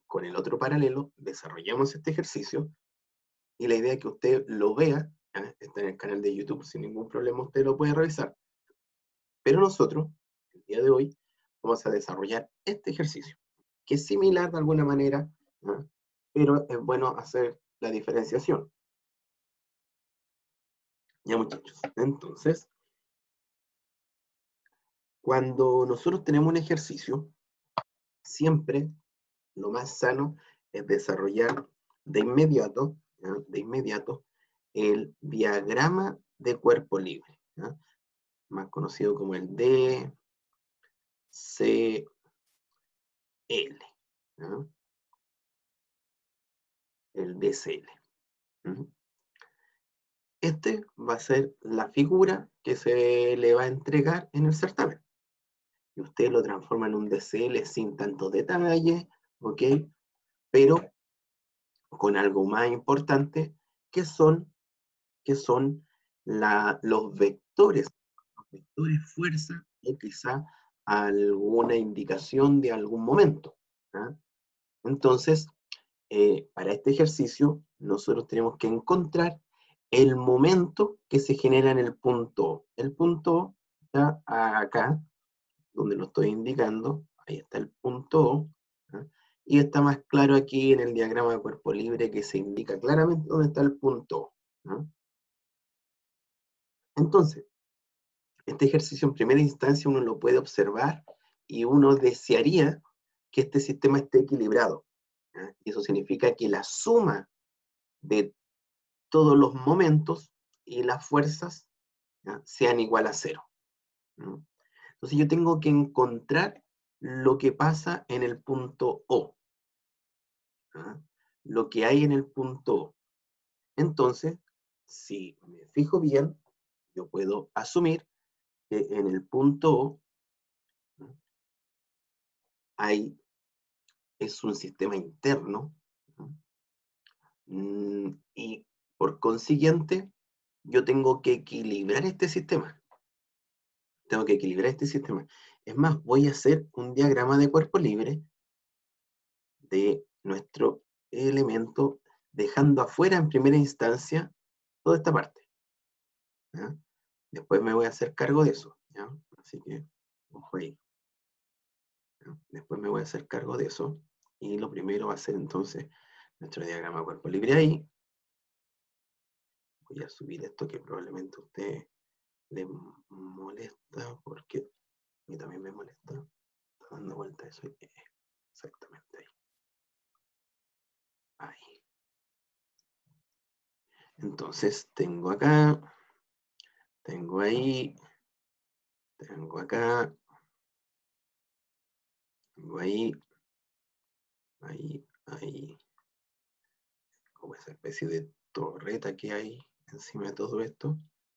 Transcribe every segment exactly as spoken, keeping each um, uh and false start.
con el otro paralelo, desarrollamos este ejercicio, y la idea es que usted lo vea, ¿eh? Está en el canal de YouTube, sin ningún problema usted lo puede revisar, pero nosotros, el día de hoy, vamos a desarrollar este ejercicio, que es similar de alguna manera, ¿eh? Pero es bueno hacer la diferenciación. Ya, muchachos, entonces, cuando nosotros tenemos un ejercicio, siempre lo más sano es desarrollar de inmediato, ¿ya? De inmediato, el diagrama de cuerpo libre, ¿ya? Más conocido como el D C L, ¿ya? El D C L. ¿Mm? Este va a ser la figura que se le va a entregar en el certamen. Y usted lo transforma en un D C L sin tanto detalle, ¿ok? Pero con algo más importante, que son, que son la, los vectores, los vectores fuerza, o quizá alguna indicación de algún momento, ¿ah? Entonces, eh, para este ejercicio, nosotros tenemos que encontrar el momento que se genera en el punto O. El punto O está acá, donde lo estoy indicando, ahí está el punto O, ¿ah? Y está más claro aquí en el diagrama de cuerpo libre que se indica claramente dónde está el punto O, ¿ah? Entonces, este ejercicio en primera instancia uno lo puede observar y uno desearía que este sistema esté equilibrado, ¿ah? Y eso significa que la suma de todos los momentos y las fuerzas, ¿ya?, sean igual a cero, ¿no? Entonces yo tengo que encontrar lo que pasa en el punto O, ¿ya?, lo que hay en el punto O. Entonces, si me fijo bien, yo puedo asumir que en el punto O, ¿no?, hay, es un sistema interno, ¿no?, mm, y por consiguiente, yo tengo que equilibrar este sistema. Tengo que equilibrar este sistema. Es más, voy a hacer un diagrama de cuerpo libre de nuestro elemento, dejando afuera en primera instancia toda esta parte, ¿ya? Después me voy a hacer cargo de eso, ¿ya? Así que, ojo ahí, ¿ya? Después me voy a hacer cargo de eso. Y lo primero va a ser entonces nuestro diagrama de cuerpo libre ahí. Voy a subir esto que probablemente a usted le molesta, porque a mí también me molesta. Está dando vuelta eso. Exactamente ahí. Ahí. Entonces tengo acá, tengo ahí, tengo acá, tengo ahí, ahí, ahí, como esa especie de torreta que hay encima de todo esto.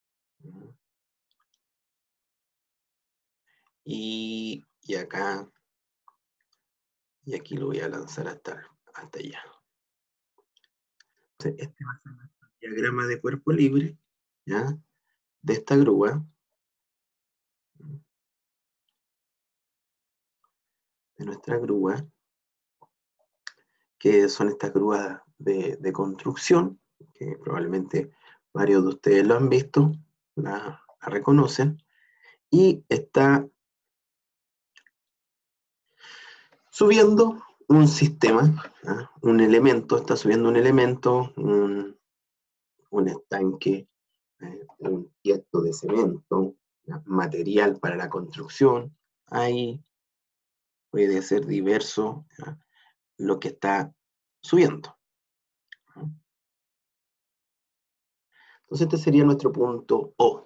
Y, y acá, y aquí lo voy a lanzar hasta, hasta allá. Entonces, este va a ser nuestro diagrama de cuerpo libre, ¿ya?, de esta grúa, de nuestra grúa, que son estas grúas de, de construcción, que probablemente varios de ustedes lo han visto, la, la reconocen, y está subiendo un sistema, ¿ah?, un elemento, está subiendo un elemento, un, un estanque, ¿eh?, un tiesto de cemento, ¿ya?, material para la construcción. Ahí puede ser diverso, ¿ya?, lo que está subiendo, ¿no? Entonces este sería nuestro punto O.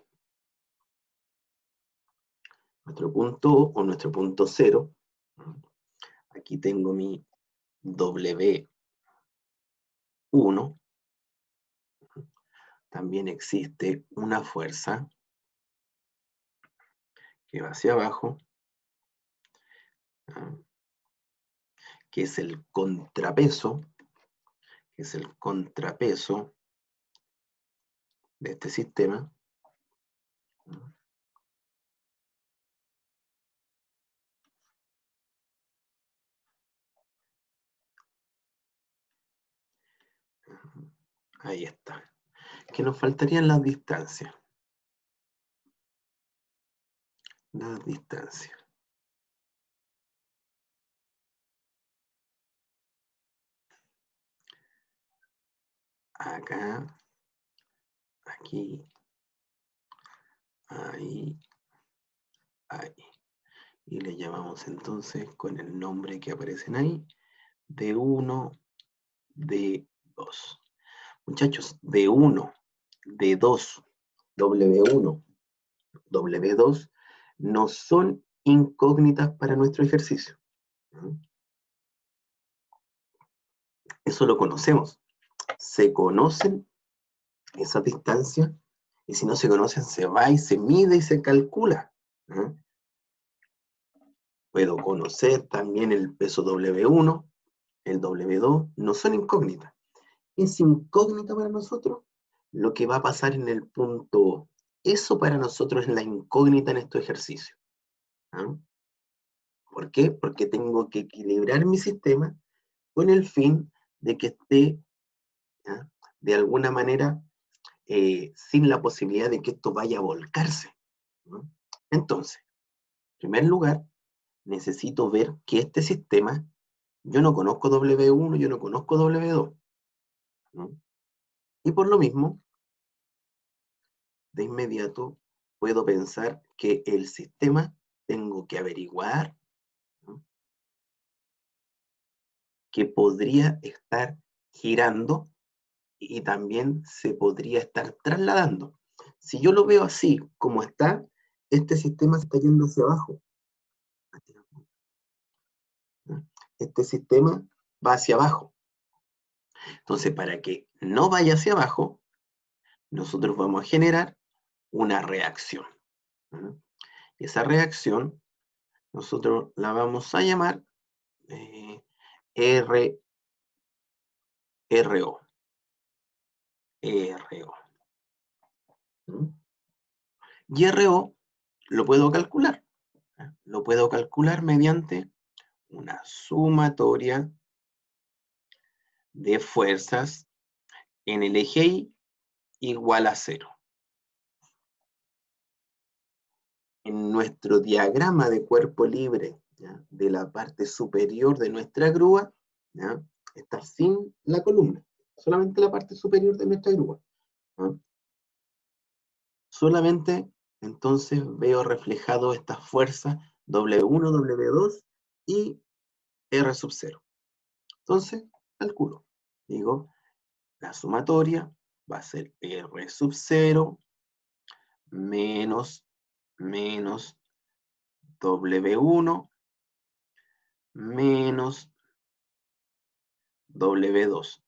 Nuestro punto O o nuestro punto cero. Aquí tengo mi W uno. También existe una fuerza que va hacia abajo, ¿ah?, que es el contrapeso, que es el contrapeso de este sistema. Ahí está. Que nos faltarían las distancias. Las distancias. Acá, aquí, ahí, ahí. Y le llamamos entonces con el nombre que aparecen ahí, D uno, D dos. Muchachos, D uno, D dos, W uno, W dos no son incógnitas para nuestro ejercicio. Eso lo conocemos. Se conocen esas distancias y si no se conocen se va y se mide y se calcula. ¿eh? Puedo conocer también el peso W uno, el W dos, no son incógnitas. Es incógnita para nosotros lo que va a pasar en el punto O. Eso para nosotros es la incógnita en este ejercicio. ¿ah? ¿Por qué? Porque tengo que equilibrar mi sistema con el fin de que esté, ¿ah? de alguna manera, eh, sin la posibilidad de que esto vaya a volcarse. ¿no? Entonces, en primer lugar, necesito ver que este sistema, yo no conozco W uno, yo no conozco W dos. ¿no? Y por lo mismo, de inmediato puedo pensar que el sistema tengo que averiguar, ¿no? que podría estar girando y también se podría estar trasladando. Si yo lo veo así, como está, este sistema está yendo hacia abajo. ¿no? Este sistema va hacia abajo. Entonces, para que no vaya hacia abajo, nosotros vamos a generar una reacción. ¿no? Y esa reacción, nosotros la vamos a llamar eh, R, RO. RO. ¿no? Y R O lo puedo calcular. ¿eh? Lo puedo calcular mediante una sumatoria de fuerzas en el eje Y igual a cero. En nuestro diagrama de cuerpo libre, ¿ya? de la parte superior de nuestra grúa, ¿ya? está sin la columna, solamente la parte superior de nuestra grúa. ¿ya? Solamente entonces veo reflejado estas fuerzas W uno, W dos y R sub cero. Entonces, calculo. Digo, la sumatoria va a ser R sub cero menos, menos W uno menos W dos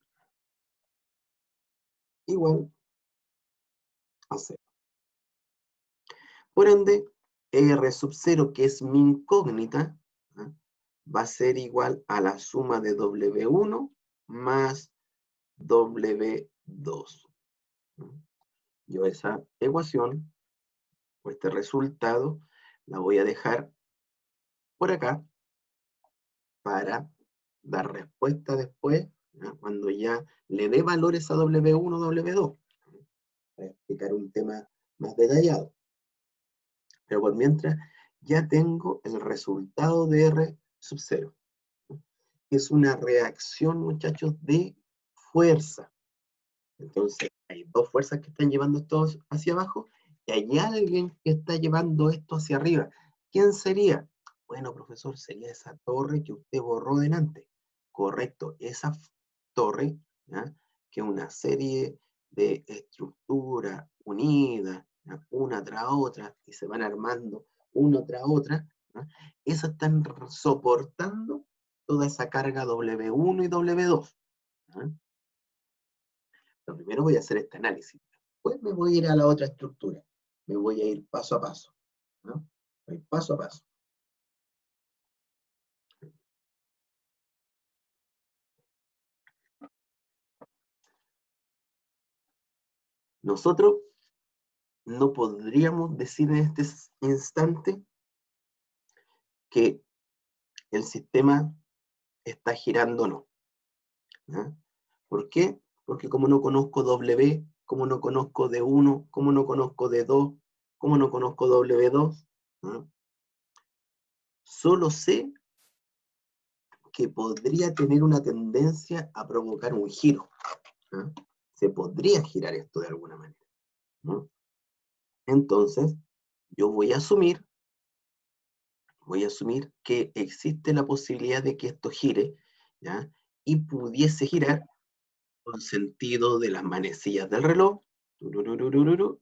igual a cero. Por ende, R sub cero, que es mi incógnita, ¿eh? va a ser igual a la suma de W uno más W dos. Yo esa ecuación, o este resultado, la voy a dejar por acá para dar respuesta después, ¿no? cuando ya le dé valores a W uno, W dos, para explicar un tema más detallado. Pero por mientras, ya tengo el resultado de R sub cero. Es una reacción, muchachos, de fuerza. Entonces, hay dos fuerzas que están llevando esto hacia abajo y hay alguien que está llevando esto hacia arriba. ¿Quién sería? Bueno, profesor, sería esa torre que usted borró delante. Correcto, esa torre, ¿ya? que una serie de estructuras unidas, ¿ya? una tras otra, y se van armando una tras otra, ¿ya? esas están soportando toda esa carga W uno y W dos. ¿ya? Lo primero voy a hacer este análisis. Después me voy a ir a la otra estructura. Me voy a ir paso a paso. ¿no? Voy paso a paso. Nosotros no podríamos decir en este instante que el sistema está girando o no. ¿no? ¿Por qué? porque como no conozco W, como no conozco D uno, como no conozco D dos, como no conozco W dos, ¿no? Solo sé que podría tener una tendencia a provocar un giro, ¿no? Se podría girar esto de alguna manera, ¿no? Entonces, yo voy a asumir, voy a asumir que existe la posibilidad de que esto gire, ¿ya? Y pudiese girar con sentido de las manecillas del reloj, turururururu,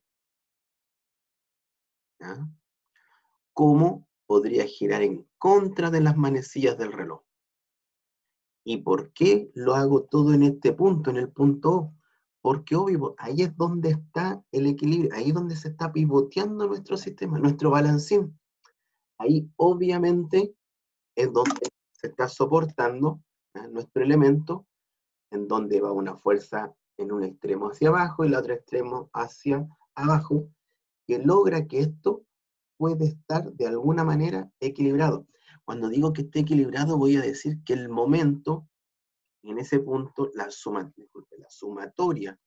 ¿ya? Como podría girar en contra de las manecillas del reloj. ¿Y por qué lo hago todo en este punto, en el punto O? Porque obvio, ahí es donde está el equilibrio, ahí es donde se está pivoteando nuestro sistema, nuestro balancín. Ahí obviamente es donde se está soportando, ¿eh?, nuestro elemento, en donde va una fuerza en un extremo hacia abajo y el otro extremo hacia abajo, que logra que esto puede estar de alguna manera equilibrado. Cuando digo que esté equilibrado, voy a decir que el momento, en ese punto, la, suma, disculpe, la sumatoria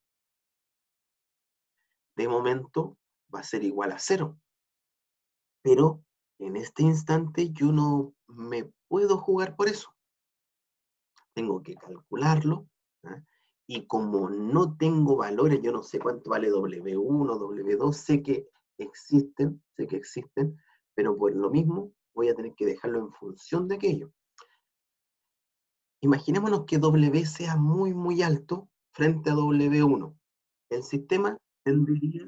de momento va a ser igual a cero. Pero en este instante yo no me puedo jugar por eso. Tengo que calcularlo, ¿eh? Y como no tengo valores, yo no sé cuánto vale W uno, W dos, sé que existen, sé que existen, pero por lo mismo voy a tener que dejarlo en función de aquello. Imaginémonos que W sea muy, muy alto frente a W uno. El sistema tendría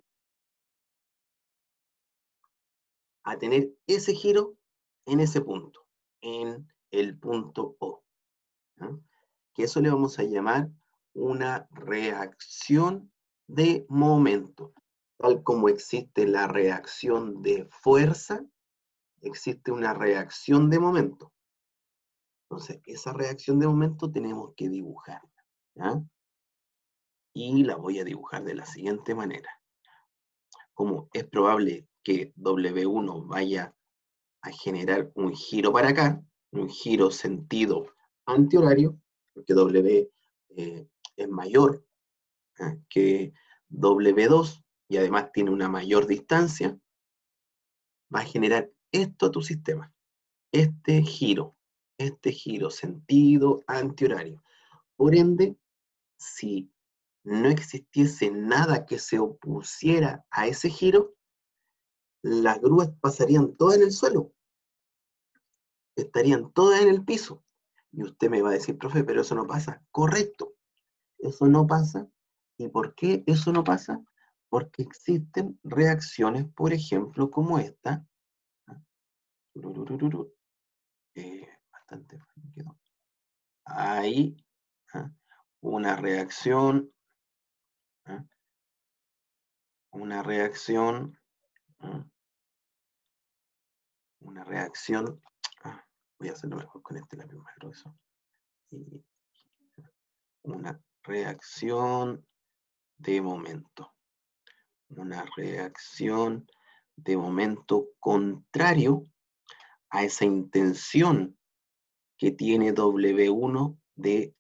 a tener ese giro en ese punto, en el punto O, ¿no? Que eso le vamos a llamar una reacción de momento. Tal como existe la reacción de fuerza, existe una reacción de momento. Entonces, esa reacción de momento tenemos que dibujarla, ¿ya? Y la voy a dibujar de la siguiente manera. Como es probable que W uno vaya a generar un giro para acá, un giro sentido antihorario, porque W eh, es mayor, ¿eh?, que W dos y además tiene una mayor distancia, va a generar esto a tu sistema, este giro, este giro sentido antihorario. Por ende, si no existiese nada que se opusiera a ese giro, las grúas pasarían todas en el suelo, estarían todas en el piso. Y usted me va a decir, profe, pero eso no pasa. Correcto, eso no pasa. ¿Y por qué eso no pasa? Porque existen reacciones, por ejemplo, como esta. Eh, bastante me quedó. Ahí, ¿ah?, una reacción, ¿ah?, una reacción, ¿ah?, una reacción, ah, voy a hacerlo mejor con este lápiz más grueso, y una reacción de momento, una reacción de momento contrario a esa intención que tiene W uno de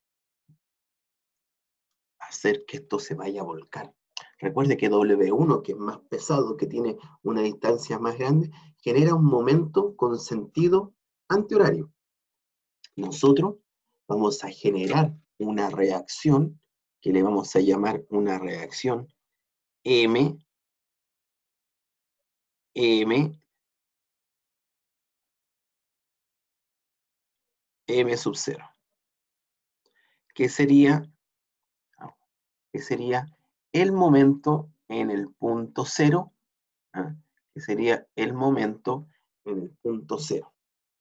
hacer que esto se vaya a volcar. Recuerde que W uno, que es más pesado, que tiene una distancia más grande, genera un momento con sentido antihorario. Nosotros vamos a generar una reacción que le vamos a llamar una reacción M, M, M sub cero, que sería, que sería el momento en el punto cero, ¿ah?, que sería el momento en el punto cero.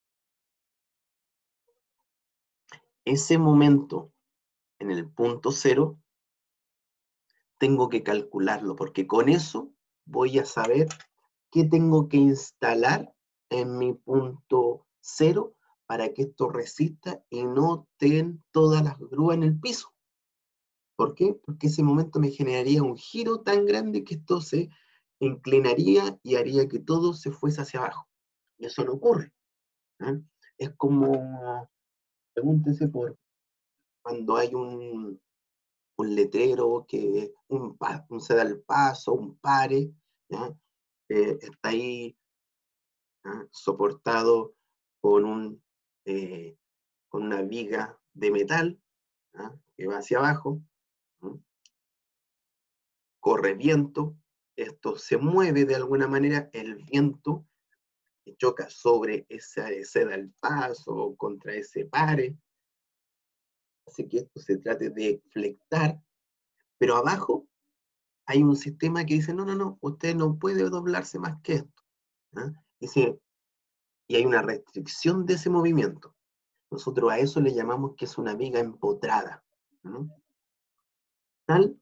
Ese momento en el punto cero tengo que calcularlo, porque con eso voy a saber qué tengo que instalar en mi punto cero para que esto resista y no estén todas las grúas en el piso. ¿Por qué? Porque ese momento me generaría un giro tan grande que esto se inclinaría y haría que todo se fuese hacia abajo. Y eso no ocurre, ¿eh? Es como, pregúntese por cuando hay un, un letrero, que un, pa- un ceda al paso, un pare, ¿ya? Eh, está ahí, ¿ya? Soportado con, un, eh, con una viga de metal, ¿ya? Que va hacia abajo, ¿ya? Corre viento, esto se mueve de alguna manera, el viento choca sobre esa seda al paso, contra ese pare, hace que esto se trate de flectar, pero abajo hay un sistema que dice, no, no, no, usted no puede doblarse más que esto, ¿ah? Dice, y hay una restricción de ese movimiento. Nosotros a eso le llamamos que es una viga empotrada, ¿no? Tal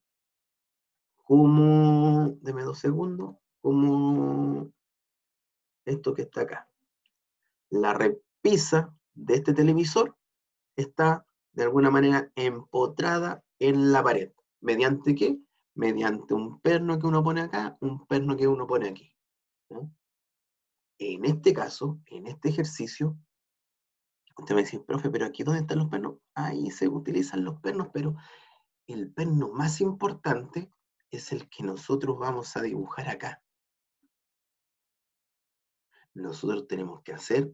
como, deme dos segundos, como esto que está acá. La repisa de este televisor está de alguna manera empotrada en la pared. ¿Mediante qué? Mediante un perno que uno pone acá, un perno que uno pone aquí, ¿no? En este caso, en este ejercicio, usted me dice, profe, pero aquí ¿dónde están los pernos? Ahí se utilizan los pernos, pero el perno más importante es el que nosotros vamos a dibujar acá. Nosotros tenemos que hacer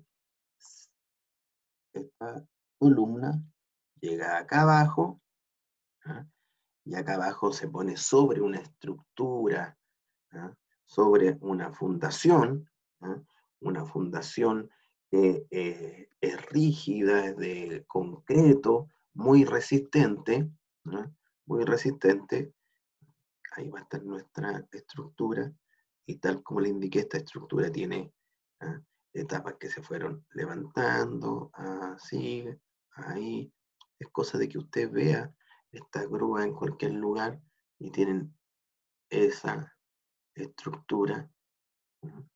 esta columna, llega acá abajo, ¿ah? Y acá abajo se pone sobre una estructura, ¿ah? Sobre una fundación, ¿ah? Una fundación que eh, es rígida, es de concreto, muy resistente, ¿ah? Muy resistente. Ahí va a estar nuestra estructura, y tal como le indiqué, esta estructura tiene, ¿ah? Etapas que se fueron levantando, así, ahí. Es cosa de que usted vea esta grúa en cualquier lugar y tienen esa estructura, ¿no?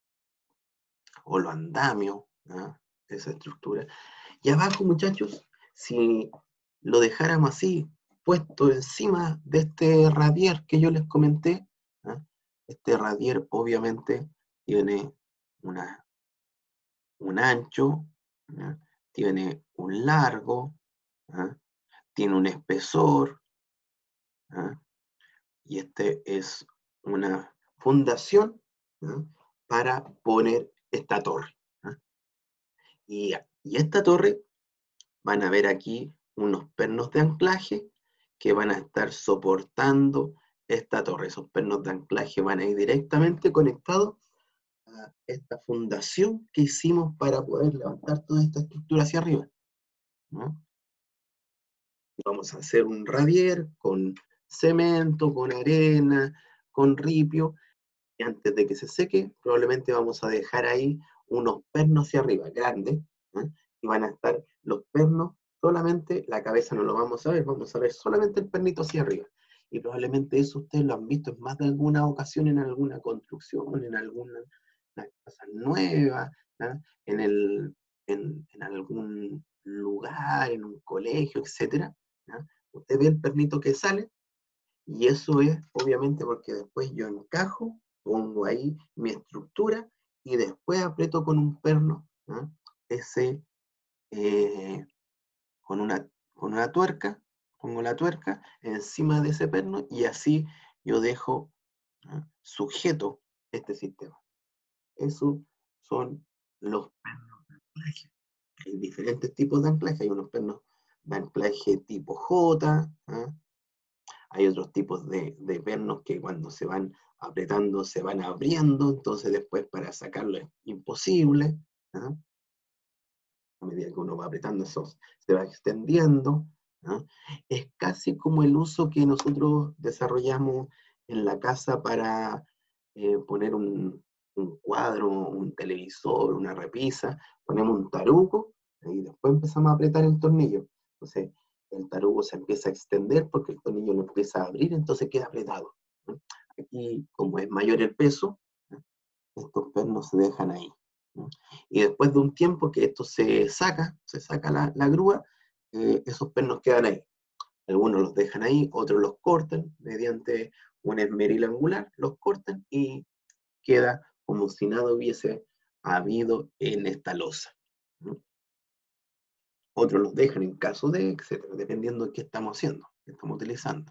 O los andamios, ¿no? Esa estructura. Y abajo, muchachos, si lo dejáramos así, puesto encima de este radier que yo les comenté, ¿no? Este radier obviamente tiene una, un ancho, ¿no? Tiene un largo, ¿no? Tiene un espesor, ¿no? Y este es una fundación, ¿no? Para poner esta torre, ¿no? Y, y esta torre, van a ver aquí unos pernos de anclaje que van a estar soportando esta torre. Esos pernos de anclaje van a ir directamente conectados a esta fundación que hicimos para poder levantar toda esta estructura hacia arriba, ¿no? Vamos a hacer un radier con cemento, con arena, con ripio, y antes de que se seque, probablemente vamos a dejar ahí unos pernos hacia arriba, grandes, ¿eh? Y van a estar los pernos, solamente la cabeza no lo vamos a ver, vamos a ver solamente el pernito hacia arriba. Y probablemente eso ustedes lo han visto en más de alguna ocasión en alguna construcción, en alguna casa nueva, ¿eh? En, el, en, en algún lugar, en un colegio, etcétera, ¿eh? Usted ve el pernito que sale, y eso es obviamente porque después yo encajo, pongo ahí mi estructura y después aprieto con un perno, ¿no? Ese, eh, con, una, con una tuerca, pongo la tuerca encima de ese perno y así yo dejo, ¿no? Sujeto este sistema. Esos son los pernos de anclaje. Hay diferentes tipos de anclaje, hay unos pernos de anclaje tipo J, ¿eh? Hay otros tipos de, de pernos que cuando se van apretando se van abriendo, entonces después para sacarlo es imposible, ¿no? A medida que uno va apretando eso se va extendiendo, ¿no? Es casi como el uso que nosotros desarrollamos en la casa para eh, poner un, un cuadro, un televisor, una repisa, ponemos un tarugo y después empezamos a apretar el tornillo. Entonces, el tarugo se empieza a extender porque el tornillo lo empieza a abrir, entonces queda apretado, ¿no? Aquí, como es mayor el peso, ¿no? Estos pernos se dejan ahí, ¿no? Y después de un tiempo que esto se saca, se saca la, la grúa, eh, esos pernos quedan ahí. Algunos los dejan ahí, otros los cortan mediante un esmeril angular, los cortan y queda como si nada hubiese habido en esta losa, ¿no? Otros los dejan en caso de, etcétera, dependiendo de qué estamos haciendo. que estamos utilizando.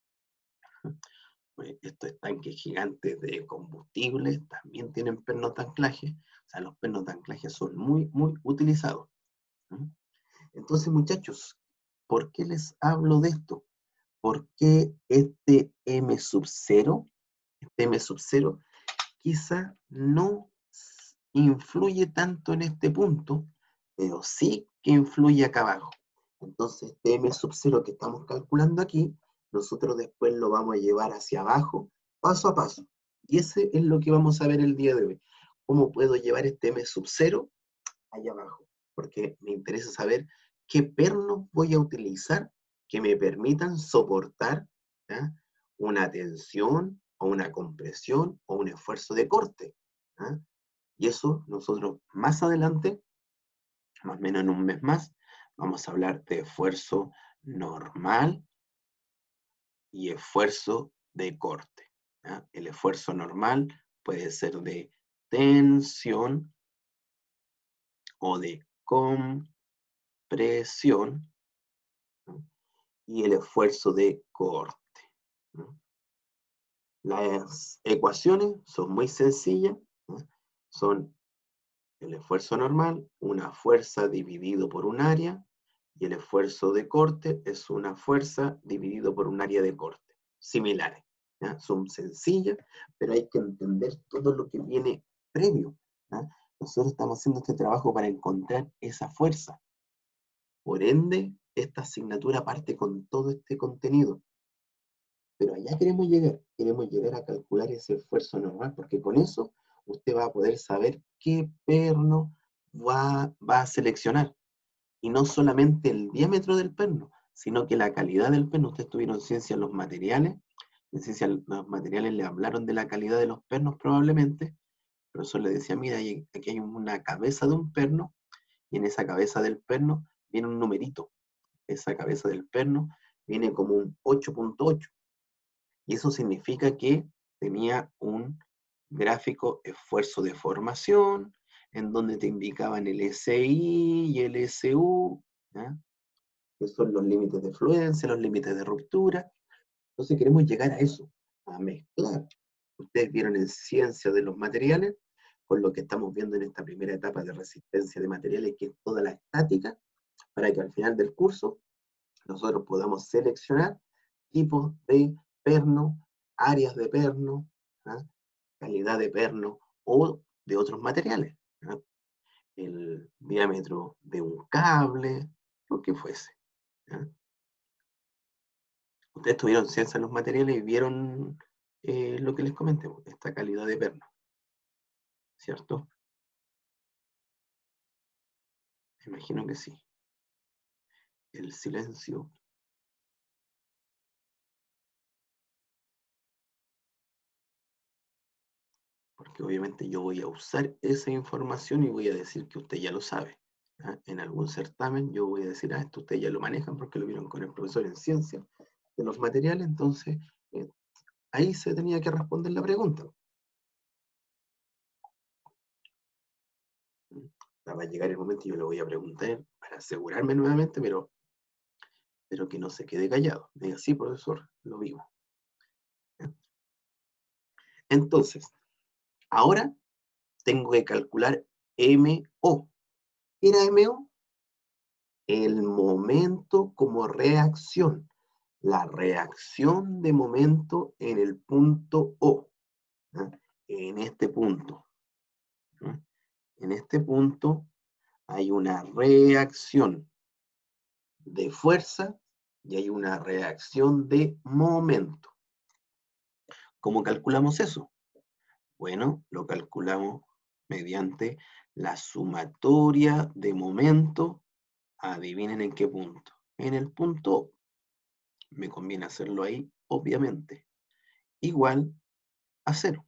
Pues estos tanques gigantes de combustible también tienen pernos de anclaje. O sea, los pernos de anclaje son muy, muy utilizados. ¿Mm? Entonces, muchachos, ¿por qué les hablo de esto? Porque este M sub cero, este M sub cero, quizá no influye tanto en este punto, pero sí que influye acá abajo. Entonces, este M sub cero que estamos calculando aquí, nosotros después lo vamos a llevar hacia abajo, paso a paso. Y ese es lo que vamos a ver el día de hoy. ¿Cómo puedo llevar este M sub cero allá abajo? Porque me interesa saber qué pernos voy a utilizar que me permitan soportar, ¿ya?, una tensión o una compresión o un esfuerzo de corte. ¿Ya? Y eso nosotros más adelante, más o menos en un mes más, vamos a hablar de esfuerzo normal y esfuerzo de corte. ¿Ya? El esfuerzo normal puede ser de tensión o de compresión, ¿no?, y el esfuerzo de corte, ¿no? Las ecuaciones son muy sencillas, ¿no? Son el esfuerzo normal, una fuerza dividido por un área, y el esfuerzo de corte es una fuerza dividido por un área de corte. Similares, ¿ya? Son sencillas, pero hay que entender todo lo que viene previo, ¿ya? Nosotros estamos haciendo este trabajo para encontrar esa fuerza. Por ende, esta asignatura parte con todo este contenido. Pero allá queremos llegar, queremos llegar a calcular ese esfuerzo normal, porque con eso usted va a poder saber qué perno va, va a seleccionar. Y no solamente el diámetro del perno, sino que la calidad del perno. Ustedes tuvieron ciencia en los materiales, en ciencia en los materiales le hablaron de la calidad de los pernos probablemente. El profesor le decía, mira, aquí hay una cabeza de un perno, y en esa cabeza del perno viene un numerito. Esa cabeza del perno viene como un ocho punto ocho. Y eso significa que tenía un gráfico esfuerzo de formación, en donde te indicaban el S I y el S U, ¿ya?, que son los límites de fluencia, los límites de ruptura. Entonces queremos llegar a eso, a mezclar. Ustedes vieron en ciencia de los materiales, con lo que estamos viendo en esta primera etapa de resistencia de materiales, que es toda la estática, para que al final del curso nosotros podamos seleccionar tipos de perno, áreas de perno, ¿ah?, calidad de perno o de otros materiales, ¿ah?, el diámetro de un cable, lo que fuese, ¿ah? Ustedes tuvieron ciencia en los materiales y vieron eh, lo que les comenté, esta calidad de perno, ¿cierto? Me imagino que sí. El silencio. Porque obviamente yo voy a usar esa información y voy a decir que usted ya lo sabe, ¿ah? En algún certamen yo voy a decir, ah, esto ustedes ya lo manejan porque lo vieron con el profesor en ciencia de los materiales, entonces eh, ahí se tenía que responder la pregunta. Va a llegar el momento y yo le voy a preguntar para asegurarme nuevamente, pero, pero que no se quede callado. Me diga, sí, profesor, lo vivo. ¿Ya? Entonces, ahora tengo que calcular M O. ¿Qué era M O? El momento como reacción. La reacción de momento en el punto O. ¿Ya? En este punto. ¿Ya? En este punto hay una reacción de fuerza y hay una reacción de momento. ¿Cómo calculamos eso? Bueno, lo calculamos mediante la sumatoria de momento. Adivinen en qué punto. En el punto O. Me conviene hacerlo ahí, obviamente. Igual a cero.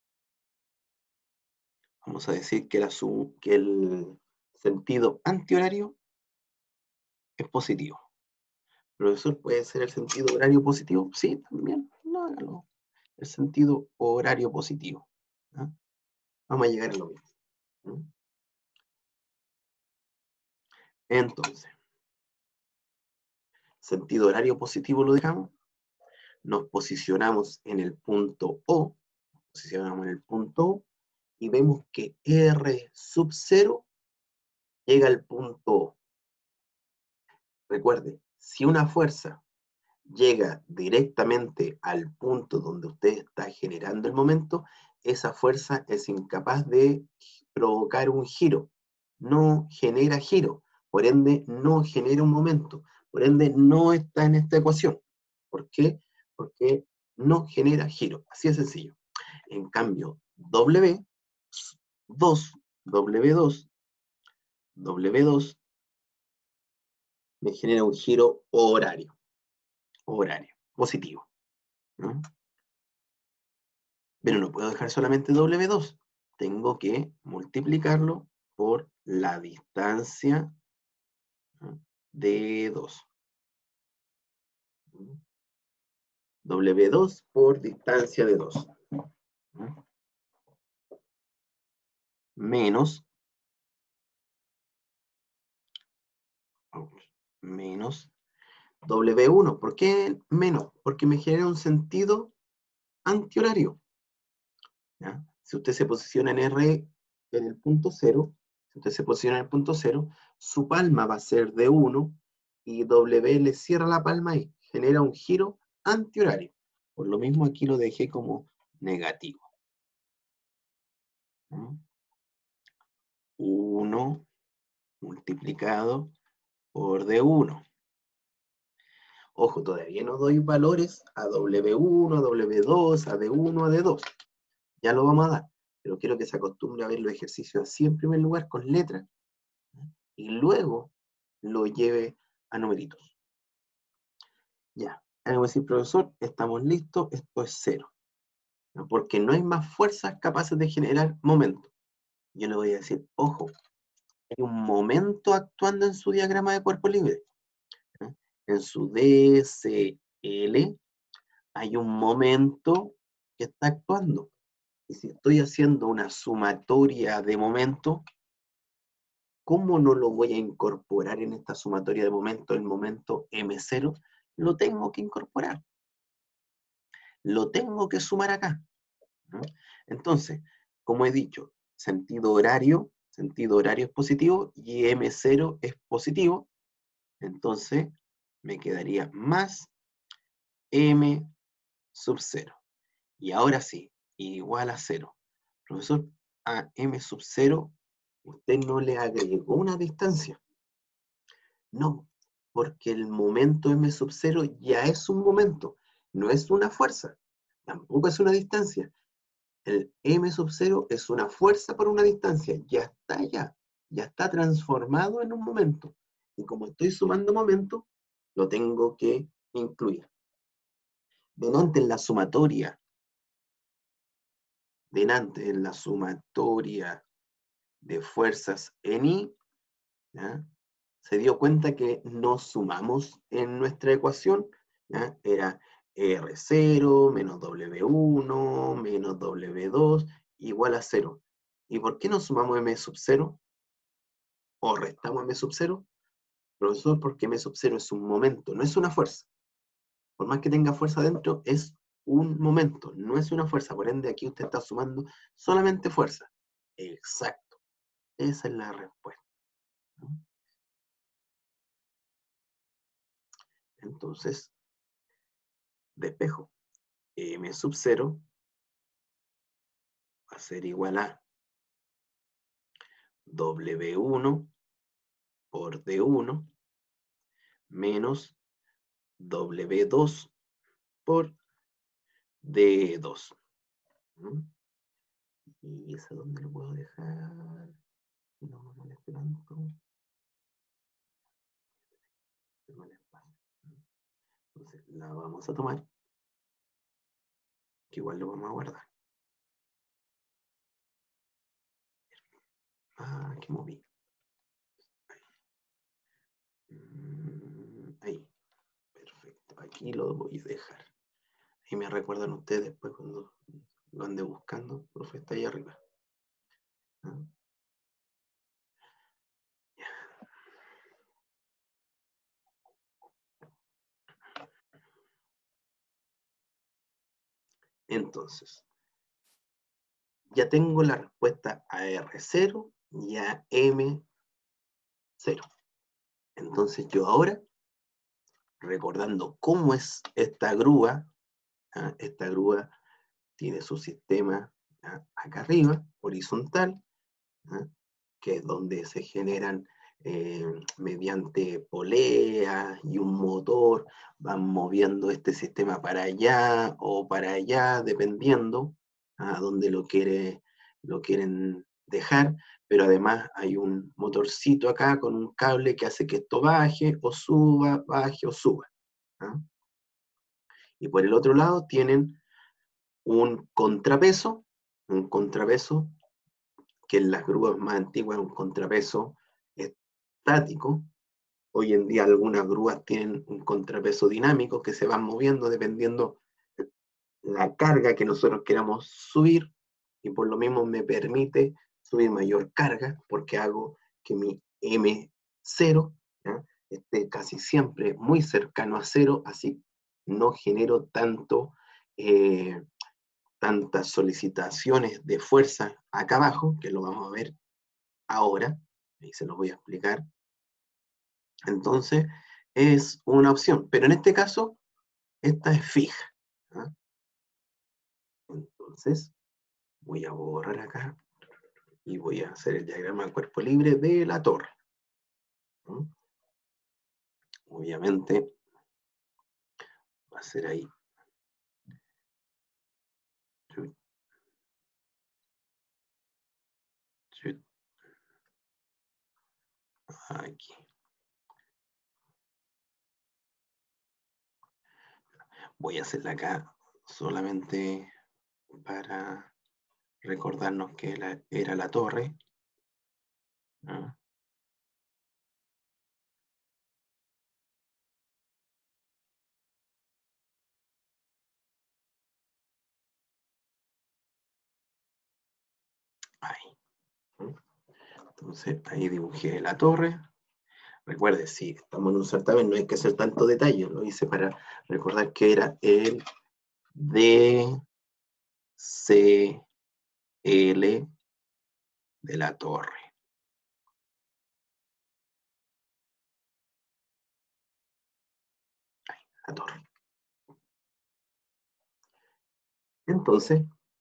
Vamos a decir que, la sum, que el sentido antihorario es positivo. ¿Profesor, puede ser el sentido horario positivo? Sí, también. No, hágalo. El sentido horario positivo. ¿Ah? Vamos a llegar a lo mismo. ¿Mm? Entonces, sentido horario positivo lo dejamos, nos posicionamos en el punto O, posicionamos en el punto O, y vemos que R sub cero llega al punto O. Recuerde, si una fuerza llega directamente al punto donde usted está generando el momento, esa fuerza es incapaz de provocar un giro, no genera giro, por ende no genera un momento, por ende no está en esta ecuación. ¿Por qué? Porque no genera giro, así de sencillo. En cambio, W dos, W dos, W dos me genera un giro horario, horario, positivo, ¿no? Pero no puedo dejar solamente W dos. Tengo que multiplicarlo por la distancia, ¿no?, D dos. W dos por distancia de dos. ¿No? Menos, menos W uno. ¿Por qué menos? Porque me genera un sentido antihorario. ¿Ya? Si usted se posiciona en R en el punto cero, si usted se posiciona en el punto cero, su palma va a ser de uno y W le cierra la palma ahí, genera un giro antihorario. Por lo mismo aquí lo dejé como negativo. ¿No? uno multiplicado por D uno. Ojo, todavía no doy valores a W uno, a W dos, a D uno, a D dos. Ya lo vamos a dar, pero quiero que se acostumbre a ver los ejercicios así en primer lugar con letras, y luego lo lleve a numeritos. Ya, algo decir, profesor, estamos listos, esto es cero, ¿no? Porque no hay más fuerzas capaces de generar momento. Yo le voy a decir, ojo, hay un momento actuando en su diagrama de cuerpo libre, ¿no? En su D C L hay un momento que está actuando. Y si estoy haciendo una sumatoria de momento, ¿cómo no lo voy a incorporar en esta sumatoria de momento, el momento M cero? Lo tengo que incorporar. Lo tengo que sumar acá, ¿no? Entonces, como he dicho, sentido horario, sentido horario es positivo y M cero es positivo. Entonces, me quedaría más M sub cero. Y ahora sí, igual a cero. Profesor, a M sub cero, usted no le agregó una distancia. No, porque el momento M sub cero ya es un momento, no es una fuerza, tampoco es una distancia. El M sub cero es una fuerza por una distancia, ya está ya, ya está transformado en un momento. Y como estoy sumando momento, lo tengo que incluir. Delante en la sumatoria, delante en la sumatoria de fuerzas en I, ¿ya?, se dio cuenta que no sumamos en nuestra ecuación, ¿ya? Era R cero menos W uno menos W dos igual a cero. ¿Y por qué no sumamos M sub cero? ¿O restamos M sub cero? Profesor, porque M sub cero es un momento, no es una fuerza. Por más que tenga fuerza dentro, es un momento, no es una fuerza. Por ende, aquí usted está sumando solamente fuerza. Exacto. Esa es la respuesta, ¿no? Entonces, despejo. M sub cero va a ser igual a W uno por D uno menos W dos por D dos. ¿Mm? ¿Y esa dónde lo puedo dejar? No me moleste tanto. Entonces la vamos a tomar, que igual lo vamos a guardar. Ah, que moví. Ahí. Perfecto. Aquí lo voy a dejar. Y me recuerdan ustedes después cuando lo ande buscando. Profe, está ahí arriba. ¿No? Entonces, ya tengo la respuesta a R cero y a M cero. Entonces yo ahora, recordando cómo es esta grúa, ¿ah? Esta grúa tiene su sistema, ¿ah? Acá arriba, horizontal, ¿ah? Que es donde se generan eh, mediante poleas y un motor, van moviendo este sistema para allá o para allá, dependiendo a dónde lo, quiere, lo quieren dejar, pero además hay un motorcito acá con un cable que hace que esto baje o suba, baje o suba. ¿Ah? Y por el otro lado tienen un contrapeso, un contrapeso que en las grúas más antiguas es un contrapeso estático. Hoy en día algunas grúas tienen un contrapeso dinámico que se van moviendo dependiendo la carga que nosotros queramos subir, y por lo mismo me permite subir mayor carga porque hago que mi M cero, ¿ya?, esté casi siempre muy cercano a cero, así no genero tanto, eh, tantas solicitaciones de fuerza acá abajo, que lo vamos a ver ahora, y se los voy a explicar. Entonces, es una opción, pero en este caso, esta es fija. ¿Ah? Entonces, voy a borrar acá y voy a hacer el diagrama de cuerpo libre de la torre. ¿Mm? Obviamente, va a ser ahí. Aquí. Voy a hacerla acá solamente para recordarnos que la, era la torre. ¿Ah? Ahí. ¿Mm? Entonces, ahí dibujé la torre. Recuerde, si estamos en un certamen, no hay que hacer tanto detalle. Lo hice para recordar que era el D C L de la torre. Ahí, la torre. Entonces,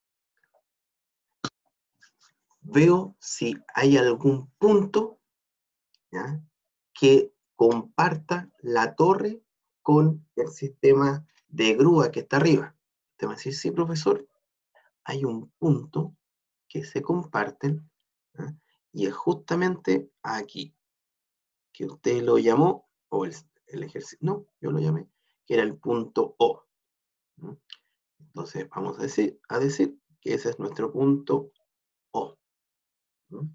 veo si hay algún punto, ¿ya?, que comparta la torre con el sistema de grúa que está arriba. Te va a decir, sí, profesor, hay un punto que se comparten, ¿ya?, y es justamente aquí, que usted lo llamó, o el, el ejercicio, no, yo lo llamé, que era el punto O. ¿No? Entonces vamos a decir, a decir que ese es nuestro punto O. ¿No?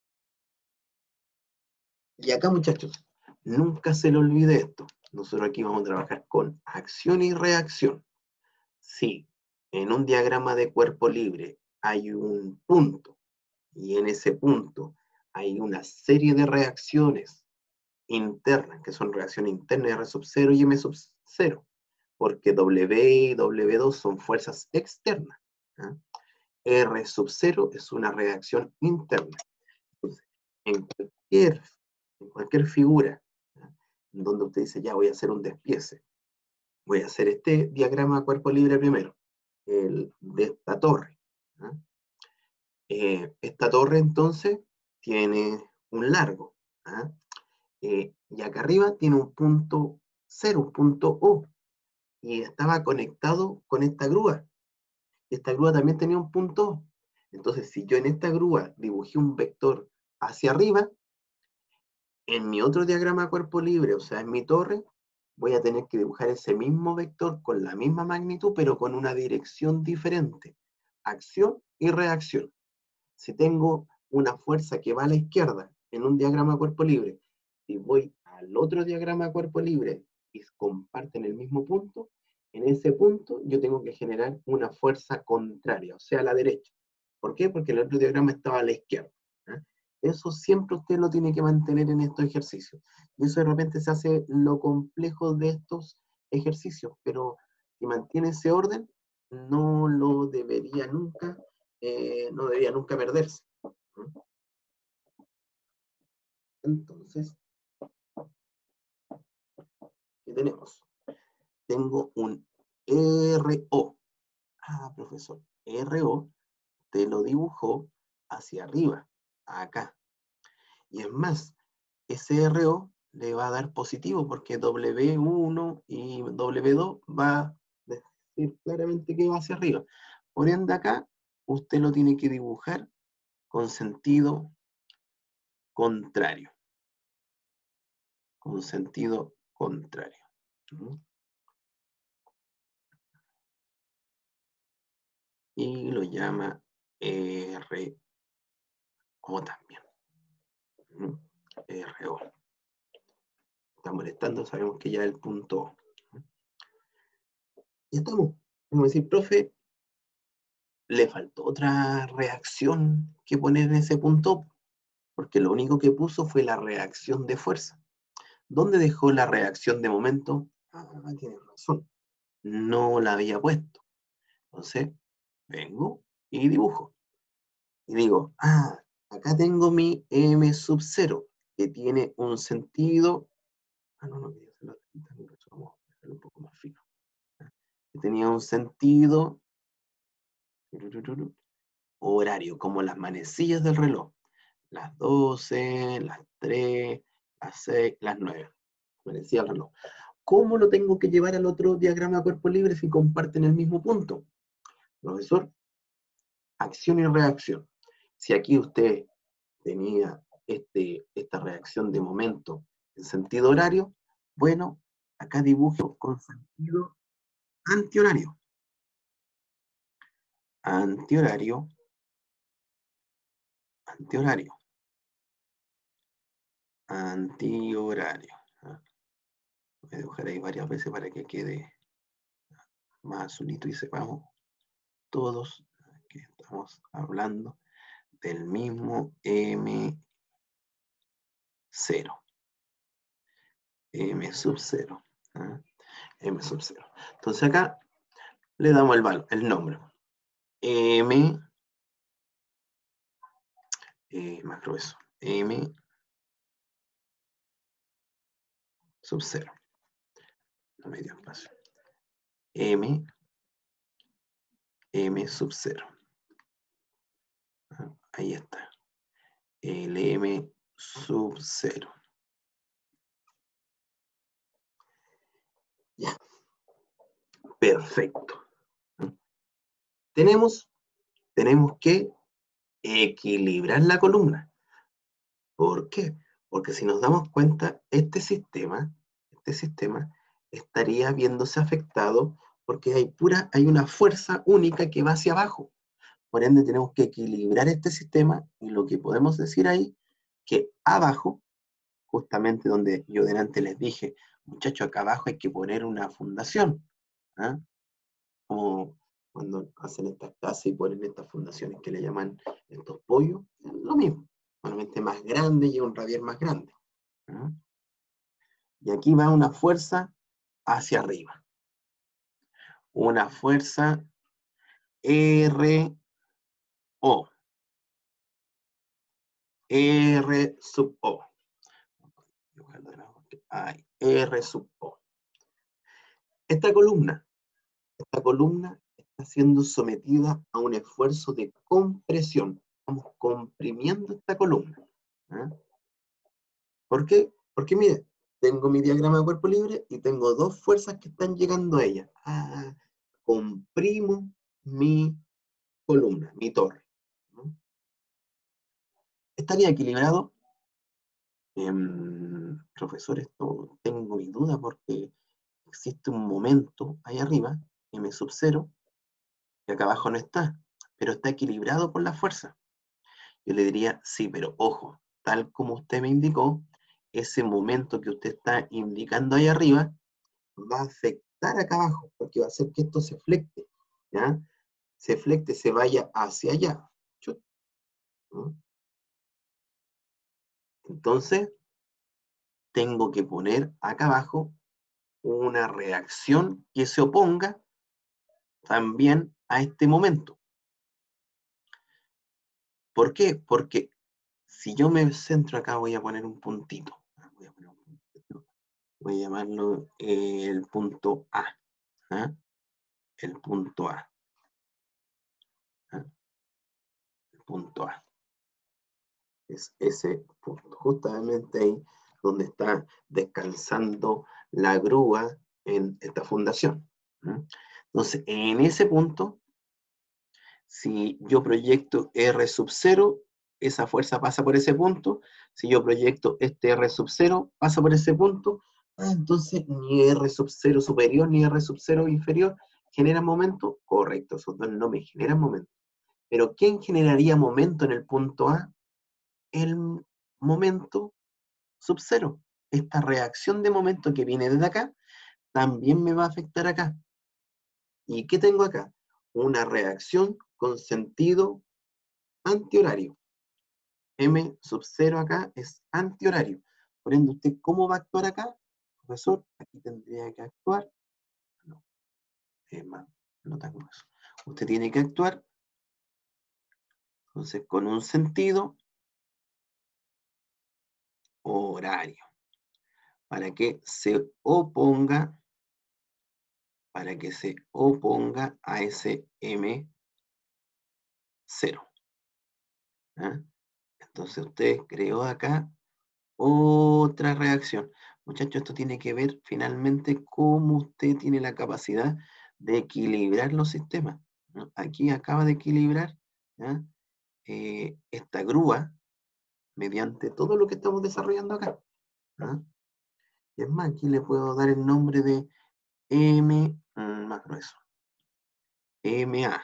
Y acá, muchachos, nunca se le olvide esto. Nosotros aquí vamos a trabajar con acción y reacción. Si en un diagrama de cuerpo libre hay un punto, y en ese punto hay una serie de reacciones internas, que son reacciones internas R sub cero y M sub cero, porque W y W dos son fuerzas externas. ¿Ah? R sub cero es una reacción interna. Entonces, en cualquier, en cualquier figura, ¿ya?, en donde usted dice, ya voy a hacer un despiece, voy a hacer este diagrama a cuerpo libre primero, el de esta torre. ¿Ya? Eh, esta torre entonces tiene un largo, ¿ya?, eh, y acá arriba tiene un punto cero, un punto O, y estaba conectado con esta grúa. Esta grúa también tenía un punto O. Entonces, si yo en esta grúa dibujé un vector hacia arriba, en mi otro diagrama a cuerpo libre, o sea, en mi torre, voy a tener que dibujar ese mismo vector con la misma magnitud, pero con una dirección diferente. Acción y reacción. Si tengo una fuerza que va a la izquierda en un diagrama a cuerpo libre, y voy al otro diagrama a cuerpo libre y comparten el mismo punto, en ese punto yo tengo que generar una fuerza contraria, o sea, a la derecha. ¿Por qué? Porque el otro diagrama estaba a la izquierda. ¿Eh? Eso siempre usted lo tiene que mantener en estos ejercicios. Y eso de repente se hace lo complejo de estos ejercicios, pero si mantiene ese orden, no lo debería nunca, eh, no debería nunca perderse. Entonces, ¿qué tenemos? Tengo un R O. Ah, profesor, R O te lo dibujó hacia arriba, acá. Y es más, ese R O le va a dar positivo porque W uno y W dos va a decir claramente que va hacia arriba. Por ende acá, usted lo tiene que dibujar con sentido contrario. Con sentido contrario. Y lo llama R O también. R O. Está molestando, sabemos que ya es el punto O. Ya estamos. Vamos a decir, profe, le faltó otra reacción que poner en ese punto, porque lo único que puso fue la reacción de fuerza. ¿Dónde dejó la reacción de momento? Ah, tiene razón. No la había puesto. Entonces, vengo y dibujo. Y digo, ah, acá tengo mi M sub cero, que tiene un sentido. Ah, no, no quería hacerlo. Vamos a hacerlo un poco más fino. Que tenía un sentido horario, como las manecillas del reloj. Las doce, las tres, las seis, las nueve. Manecillas del reloj. ¿Cómo lo tengo que llevar al otro diagrama cuerpo libre si comparten el mismo punto? Profesor, acción y reacción. Si aquí usted tenía este, esta reacción de momento en sentido horario, bueno, acá dibujo con sentido antihorario. Antihorario. Antihorario. Antihorario. Voy a dibujar ahí varias veces para que quede más azulito y sepamos todos que estamos hablando del mismo M cero. M sub cero. ¿eh? M sub cero. Entonces acá le damos el valor, el nombre. M, eh, más grueso. M sub cero. No me dio espacio. M, M sub cero. ¿eh? Ahí está. El M sub cero. Ya. Perfecto. Tenemos, tenemos que equilibrar la columna. ¿Por qué? Porque si nos damos cuenta, este sistema, este sistema estaría viéndose afectado porque hay, pura, hay una fuerza única que va hacia abajo. Por ende, tenemos que equilibrar este sistema y lo que podemos decir ahí, que abajo, justamente donde yo delante les dije, muchachos, acá abajo hay que poner una fundación. ¿ah? Como cuando hacen estas casas y ponen estas fundaciones que le llaman estos pollos, es lo mismo. Normalmente más grande y un radial más grande. ¿ah? Y aquí va una fuerza hacia arriba. Una fuerza R O. R sub O. Hay R sub O. Esta columna, esta columna está siendo sometida a un esfuerzo de compresión. Estamos comprimiendo esta columna. ¿eh? ¿Por qué? Porque mire, tengo mi diagrama de cuerpo libre y tengo dos fuerzas que están llegando a ella. Ah, comprimo mi columna, mi torre. ¿no? ¿Estaría equilibrado? Eh, profesor, esto tengo mi duda porque existe un momento ahí arriba, M sub cero, que acá abajo no está, pero está equilibrado por la fuerza. Yo le diría, sí, pero ojo, tal como usted me indicó, ese momento que usted está indicando ahí arriba va a afectar acá abajo, porque va a hacer que esto se flecte, ¿ya? Se flecte, se vaya hacia allá. ¿no? Entonces, tengo que poner acá abajo una reacción que se oponga también a este momento. ¿Por qué? Porque si yo me centro acá, voy a poner un puntito. Voy a, poner un puntito. Voy a llamarlo eh, el punto A. ¿Ah? El punto A. ¿Ah? El punto A. Es ese punto, justamente ahí donde está descansando la grúa en esta fundación. ¿Mm? Entonces, en ese punto, si yo proyecto R sub cero, esa fuerza pasa por ese punto. Si yo proyecto este R sub cero, pasa por ese punto. Ah, entonces, ni R sub cero superior ni R sub cero inferior generan momento. Correcto, esos dos no me generan momento. Pero ¿quién generaría momento en el punto A? El momento sub cero. Esta reacción de momento que viene desde acá también me va a afectar acá. ¿Y qué tengo acá? Una reacción con sentido antihorario. M sub cero acá es antihorario. Por ende, ¿usted cómo va a actuar acá? Profesor, aquí tendría que actuar. No, es más, no tan grueso. Usted tiene que actuar, entonces, con un sentido horario. Para que se oponga, para que se oponga a ese M cero. ¿Ah? Entonces usted creó acá otra reacción. Muchachos, esto tiene que ver finalmente cómo usted tiene la capacidad de equilibrar los sistemas, ¿no? Aquí acaba de equilibrar, ¿ya? Eh, esta grúa mediante todo lo que estamos desarrollando acá. ¿Ah? Y es más, aquí le puedo dar el nombre de M, mm, más grueso, M A.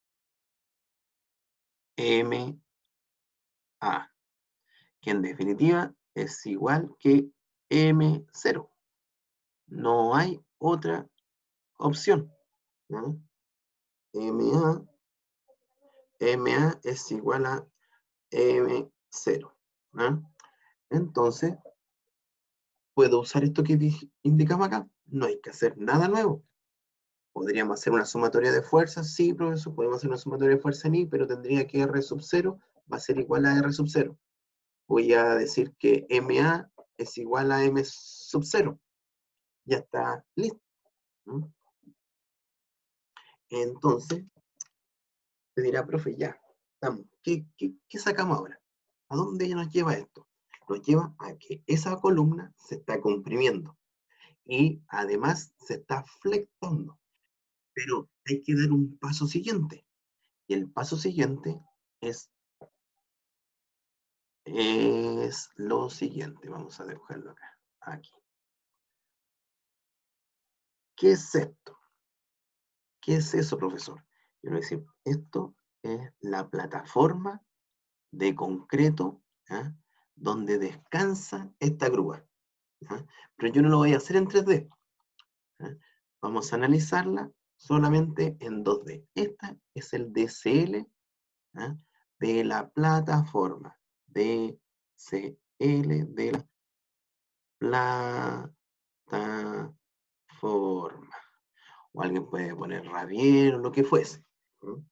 M A, que en definitiva es igual que M cero. No hay otra opción, ¿no? M A, M A es igual a M cero, ¿no? Entonces, puedo usar esto que indicamos acá. No hay que hacer nada nuevo. Podríamos hacer una sumatoria de fuerzas, sí, profesor, podemos hacer una sumatoria de fuerza en I, pero tendría que R sub cero va a ser igual a R sub cero. Voy a decir que M A es igual a M sub cero. Ya está listo. ¿Mm? Entonces, te dirá, profe, ya, estamos. ¿Qué, qué, qué sacamos ahora? ¿A dónde nos lleva esto? Nos lleva a que esa columna se está comprimiendo y además se está flectando. Pero hay que dar un paso siguiente. Y el paso siguiente es, es lo siguiente. Vamos a dibujarlo acá. Aquí. ¿Qué es esto? ¿Qué es eso, profesor? Yo le voy a decir, esto es la plataforma de concreto, ¿ya? Donde descansa esta grúa, ¿ya? Pero yo no lo voy a hacer en tres D, ¿ya? Vamos a analizarla solamente en dos D. Esta es el D C L, ¿ya? De la plataforma. D C L de la plataforma. O alguien puede poner Rabier o lo que fuese. ¿Mm?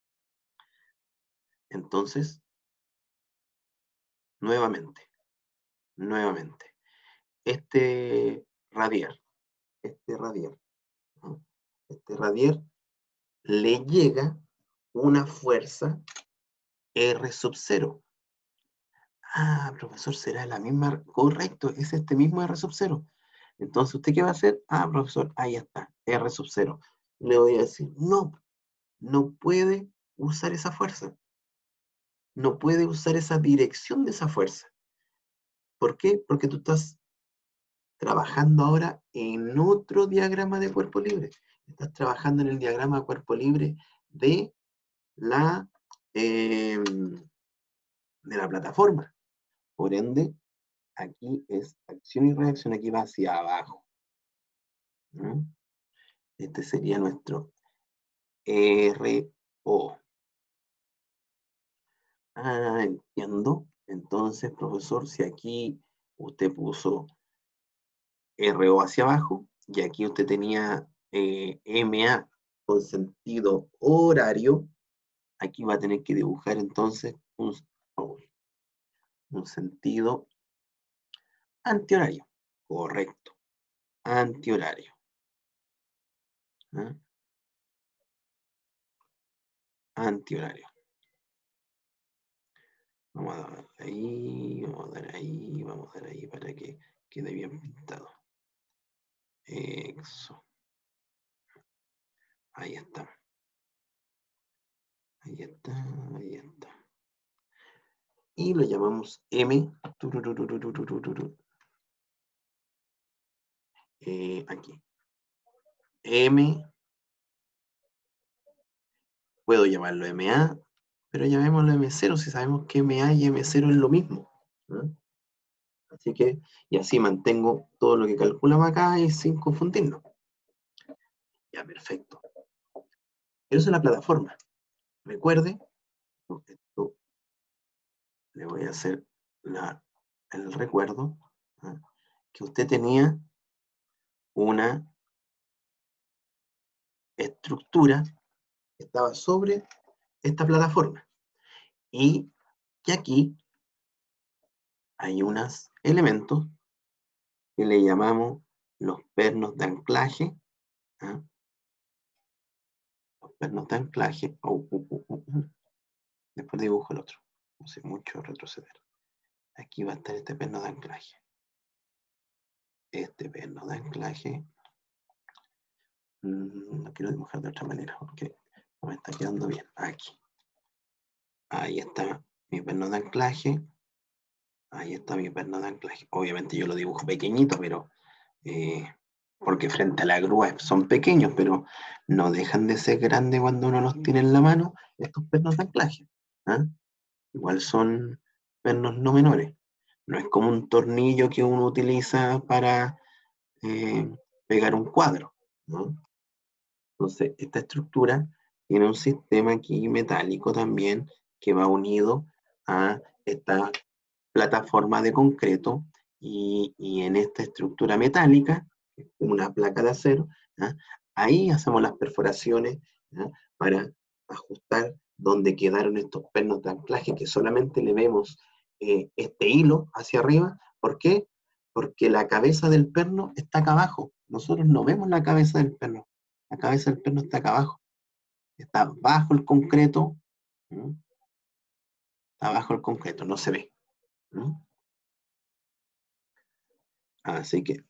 Entonces, nuevamente, nuevamente, este radier, este radier, ¿no? Este radier le llega una fuerza R sub cero. Ah, profesor, será la misma, correcto, es este mismo R sub cero. Entonces, ¿usted qué va a hacer? Ah, profesor, ahí está, R sub cero. Le voy a decir, no, no puede usar esa fuerza. No puede usar esa dirección de esa fuerza. ¿Por qué? Porque tú estás trabajando ahora en otro diagrama de cuerpo libre. Estás trabajando en el diagrama de cuerpo libre de la, eh, de la plataforma. Por ende, aquí es acción y reacción, aquí va hacia abajo. ¿Mm? Este sería nuestro R O. Ah, entiendo. Entonces, profesor, si aquí usted puso R O hacia abajo, y aquí usted tenía eh, M A con sentido horario, aquí va a tener que dibujar entonces un, un sentido antihorario. Correcto. Antihorario. ¿Ah? Antihorario. Vamos a dar ahí, vamos a dar ahí, vamos a dar ahí para que quede bien pintado. Eso. Ahí está. Ahí está, ahí está. Y lo llamamos M. Eh, aquí. M. Puedo llamarlo M A, pero llamémoslo M cero si sabemos que M A y M cero es lo mismo, ¿no? Así que, y así mantengo todo lo que calculamos acá y sin confundirnos. Ya, perfecto. Eso es la plataforma. Recuerde, esto le voy a hacer la, el recuerdo, ¿no? Que usted tenía una estructura que estaba sobre esta plataforma y que aquí hay unos elementos que le llamamos los pernos de anclaje, ¿ah? Los pernos de anclaje. Oh, uh, uh, uh, uh. Después dibujo el otro. No sé mucho retroceder. Aquí va a estar este perno de anclaje. Este perno de anclaje. Mm, lo quiero dibujar de otra manera porque no me está quedando bien. Aquí. Ahí está mi perno de anclaje. Ahí está mi perno de anclaje. Obviamente yo lo dibujo pequeñito, pero eh, porque frente a la grúa son pequeños, pero no dejan de ser grandes cuando uno los tiene en la mano, estos pernos de anclaje. ¿Ah? Igual son pernos no menores. No es como un tornillo que uno utiliza para eh, pegar un cuadro, ¿no? Entonces, esta estructura tiene un sistema aquí metálico también que va unido a esta plataforma de concreto y, y en esta estructura metálica, una placa de acero, ¿ya? Ahí hacemos las perforaciones, ¿ya? Para ajustar donde quedaron estos pernos de anclaje que solamente le vemos eh, este hilo hacia arriba. ¿Por qué? Porque la cabeza del perno está acá abajo. Nosotros no vemos la cabeza del perno. La cabeza del perno está acá abajo. Está bajo el concreto. ¿No? Está bajo el concreto, no se ve. ¿No? Así que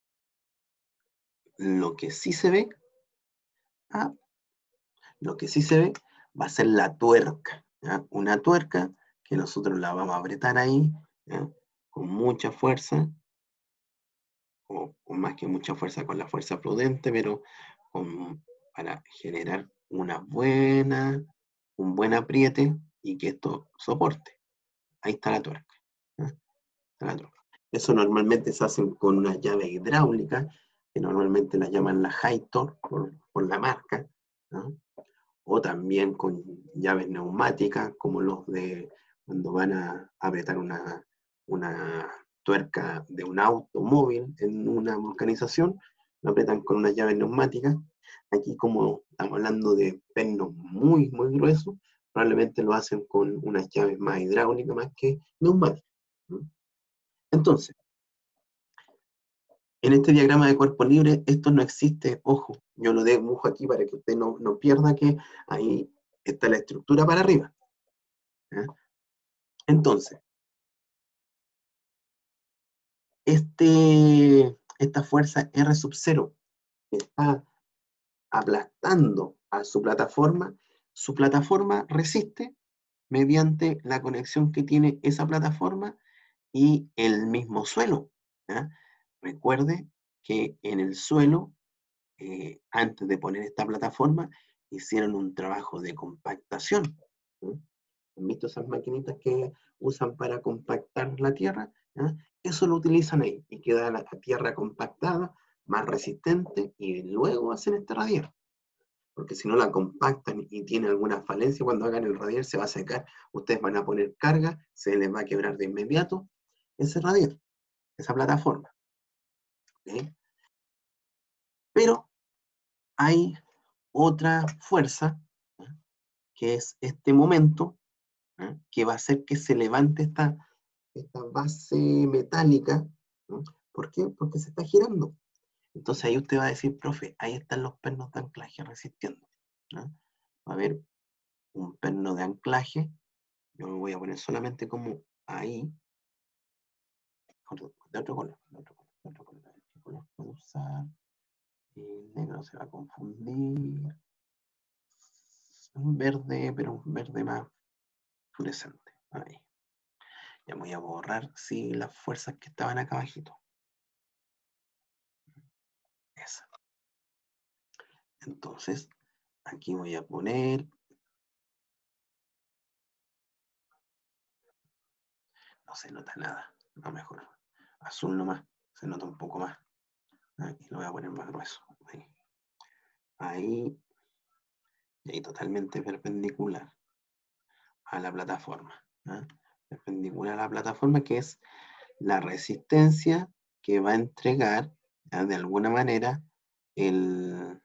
lo que sí se ve, ah, lo que sí se ve va a ser la tuerca, ¿ya? Una tuerca que nosotros la vamos a apretar ahí, ¿ya? Con mucha fuerza, o con más que mucha fuerza, con la fuerza prudente, pero con, para generar una buena, un buen apriete y que esto soporte. Ahí está la tuerca, ¿ya? Está la tuerca. Eso normalmente se hace con una llave hidráulica, que normalmente la llaman la High-Torque por, por la marca, ¿no? O también con llaves neumáticas, como los de cuando van a apretar una, una tuerca de un automóvil en una vulcanización, lo apretan con unas llaves neumáticas. Aquí, como estamos hablando de pernos muy, muy gruesos, probablemente lo hacen con unas llaves más hidráulicas más que neumáticas, ¿no? Entonces, en este diagrama de cuerpo libre, esto no existe, ojo, yo lo dibujo aquí para que usted no, no pierda que ahí está la estructura para arriba, ¿ya? Entonces, este, esta fuerza R sub cero que está aplastando a su plataforma, su plataforma resiste mediante la conexión que tiene esa plataforma y el mismo suelo, ¿ya? Recuerde que en el suelo, eh, antes de poner esta plataforma, hicieron un trabajo de compactación, ¿no? ¿Han visto esas maquinitas que usan para compactar la tierra? ¿Ya? Eso lo utilizan ahí y queda la tierra compactada, más resistente, y luego hacen este radier. Porque si no la compactan y tiene alguna falencia, cuando hagan el radier se va a secar, ustedes van a poner carga, se les va a quebrar de inmediato ese radier, esa plataforma. ¿Okay? Pero hay otra fuerza, ¿ya? Que es este momento, ¿ya? Que va a hacer que se levante esta, esta base metálica, ¿no? ¿Por qué? Porque se está girando. Entonces ahí usted va a decir, profe, ahí están los pernos de anclaje resistiendo, ¿no? Va a haber un perno de anclaje, yo me voy a poner solamente como ahí, de otro color, de otro color, de otro color, a ver qué color puedo usar, el negro se va a confundir, un verde, pero un verde más fluorescente, ahí. Ya voy a borrar, sí, las fuerzas que estaban acá abajito. Esa. Entonces, aquí voy a poner, no se nota nada, no mejor, azul nomás, se nota un poco más. Aquí lo voy a poner más grueso. Ahí, ahí, y ahí totalmente perpendicular a la plataforma, ¿eh? Perpendicular a la plataforma, que es la resistencia que va a entregar, ¿ya? De alguna manera el,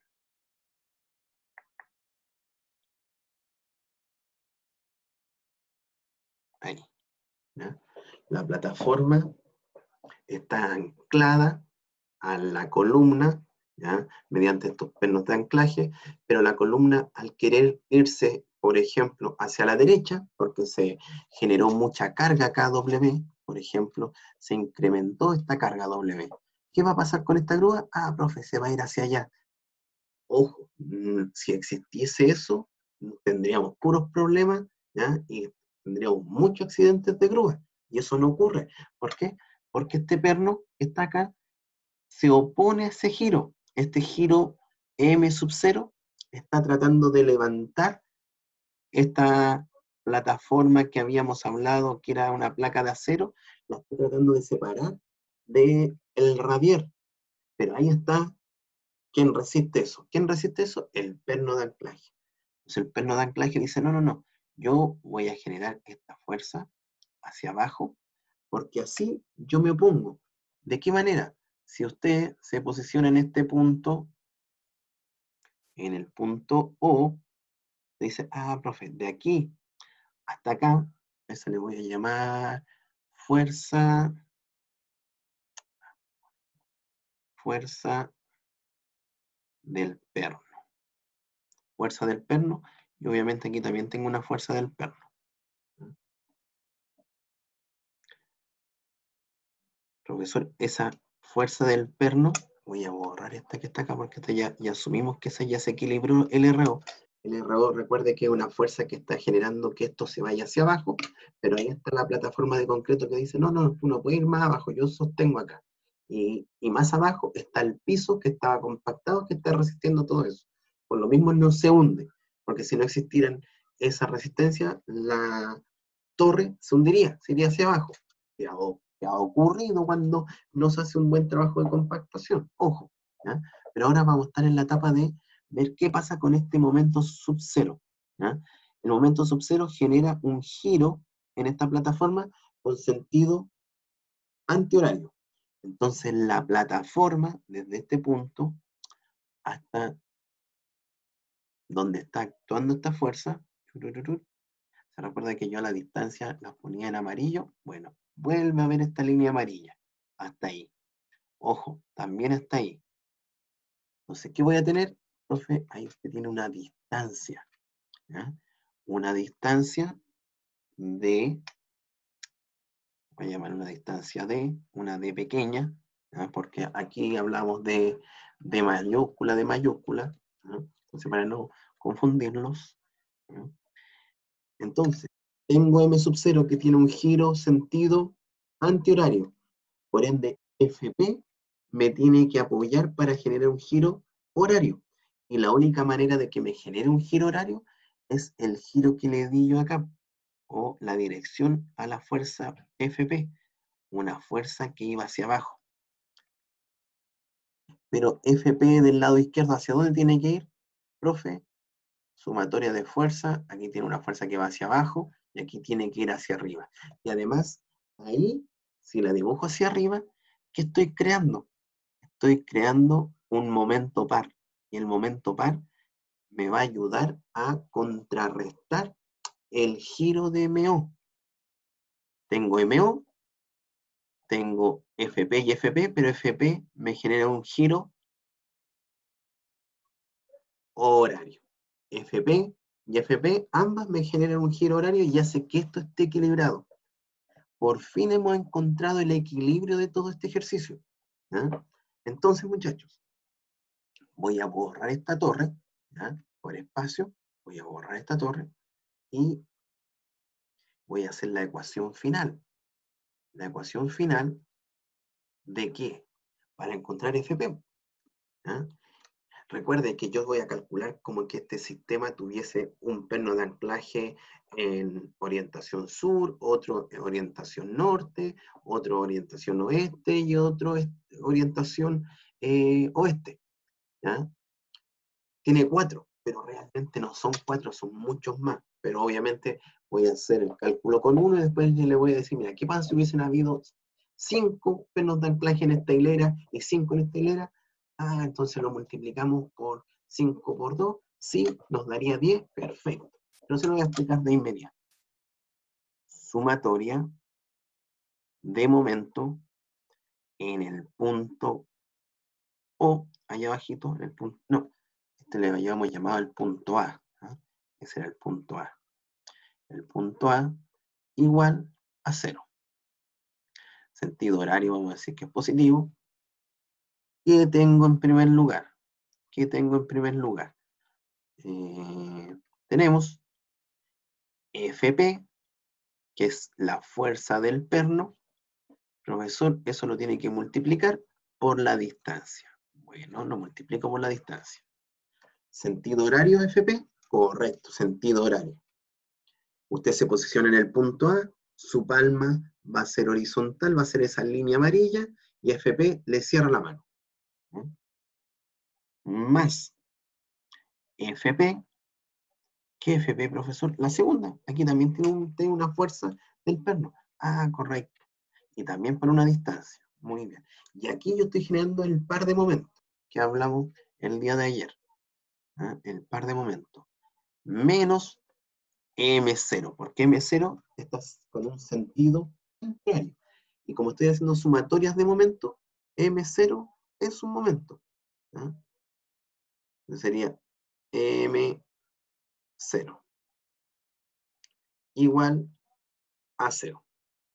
ahí, ¿ya? La plataforma está anclada a la columna, ¿ya? Mediante estos pernos de anclaje, pero la columna, al querer irse, por ejemplo, hacia la derecha, porque se generó mucha carga K W, por ejemplo, se incrementó esta carga W. ¿Qué va a pasar con esta grúa? Ah, profe, se va a ir hacia allá. Ojo, si existiese eso, tendríamos puros problemas, ¿ya? Y tendríamos muchos accidentes de grúa. Y eso no ocurre. ¿Por qué? Porque este perno que está acá se opone a ese giro. Este giro M sub cero está tratando de levantar esta plataforma que habíamos hablado, que era una placa de acero, la está tratando de separar del radier. Pero ahí está, ¿quién resiste eso? ¿Quién resiste eso? El perno de anclaje. Entonces el perno de anclaje dice, no, no, no, yo voy a generar esta fuerza hacia abajo, porque así yo me opongo. ¿De qué manera? Si usted se posiciona en este punto, en el punto O, dice, ah, profe, de aquí hasta acá, eso le voy a llamar fuerza, fuerza del perno. Fuerza del perno, y obviamente aquí también tengo una fuerza del perno. Profesor, esa fuerza del perno, voy a borrar esta que está acá porque esta ya, ya asumimos que esa ya se equilibró el R O. El R O, recuerde que es una fuerza que está generando que esto se vaya hacia abajo, pero ahí está la plataforma de concreto que dice, no, no, tú no puedes ir más abajo, yo sostengo acá. Y, y más abajo está el piso que estaba compactado, que está resistiendo todo eso. Por lo mismo no se hunde, porque si no existieran esa resistencia, la torre se hundiría, se iría hacia abajo. Que ha, que ha ocurrido cuando no se hace un buen trabajo de compactación, ojo, ¿ya? Pero ahora vamos a estar en la etapa de ver qué pasa con este momento sub-cero. El momento sub-cero genera un giro en esta plataforma con sentido antihorario. Entonces la plataforma, desde este punto hasta donde está actuando esta fuerza, se recuerda que yo a la distancia la ponía en amarillo, bueno, vuelve a ver esta línea amarilla, hasta ahí. Ojo, también hasta ahí. Entonces, ¿qué voy a tener? Profe, ahí usted tiene una distancia, ¿ya? Una distancia de, voy a llamar una distancia de, una D pequeña, ¿ya? Porque aquí hablamos de, de mayúscula, de mayúscula, ¿ya? Entonces, para no confundirlos, ¿ya? Entonces, tengo M sub cero que tiene un giro sentido antihorario. Por ende, F P me tiene que apoyar para generar un giro horario. Y la única manera de que me genere un giro horario es el giro que le di yo acá, o la dirección a la fuerza F P, una fuerza que iba hacia abajo. Pero F P del lado izquierdo, ¿hacia dónde tiene que ir? Profe, sumatoria de fuerza, aquí tiene una fuerza que va hacia abajo, y aquí tiene que ir hacia arriba. Y además, ahí, si la dibujo hacia arriba, ¿qué estoy creando? Estoy creando un momento par. Y el momento par me va a ayudar a contrarrestar el giro de M O. Tengo M O, tengo F P y F P, pero F P me genera un giro horario. F P y F P, ambas me generan un giro horario y hace que esto esté equilibrado. Por fin hemos encontrado el equilibrio de todo este ejercicio. ¿Ya? Entonces, muchachos, voy a borrar esta torre, ¿ya? Por espacio, voy a borrar esta torre y voy a hacer la ecuación final. La ecuación final de qué? Para encontrar F P. ¿Ya? Recuerde que yo voy a calcular como que este sistema tuviese un perno de anclaje en orientación sur, otro en orientación norte, otro orientación oeste y otro orientación eh, oeste. ¿Ya? Tiene cuatro, pero realmente no son cuatro, son muchos más. Pero obviamente voy a hacer el cálculo con uno y después le voy a decir, mira, ¿qué pasa si hubiesen habido cinco pernos de anclaje en esta hilera y cinco en esta hilera? Ah, entonces lo multiplicamos por cinco por dos, sí, nos daría diez, perfecto. Entonces lo voy a explicar de inmediato. Sumatoria de momento en el punto O, allá abajito, en el punto, no, este le habíamos llamado el punto A, ¿eh? Ese era el punto A. El punto A igual a cero. Sentido horario, vamos a decir que es positivo. ¿Qué tengo en primer lugar? ¿Qué tengo en primer lugar? Eh, tenemos F P, que es la fuerza del perno. Profesor, eso lo tiene que multiplicar por la distancia. Bueno, lo multiplico por la distancia. ¿Sentido horario F P? Correcto, sentido horario. Usted se posiciona en el punto A, su palma va a ser horizontal, va a ser esa línea amarilla, y F P le cierra la mano. ¿Eh? Más F P, ¿qué F P, profesor? La segunda, aquí también tiene, un, tiene una fuerza del perno. Ah, correcto. Y también por una distancia. Muy bien. Y aquí yo estoy generando el par de momentos que hablamos el día de ayer. ¿Eh? El par de momentos. Menos M cero, porque M cero está con un sentido contrario. Y como estoy haciendo sumatorias de momento, M cero es un momento. ¿Ah? Entonces sería M cero igual a cero.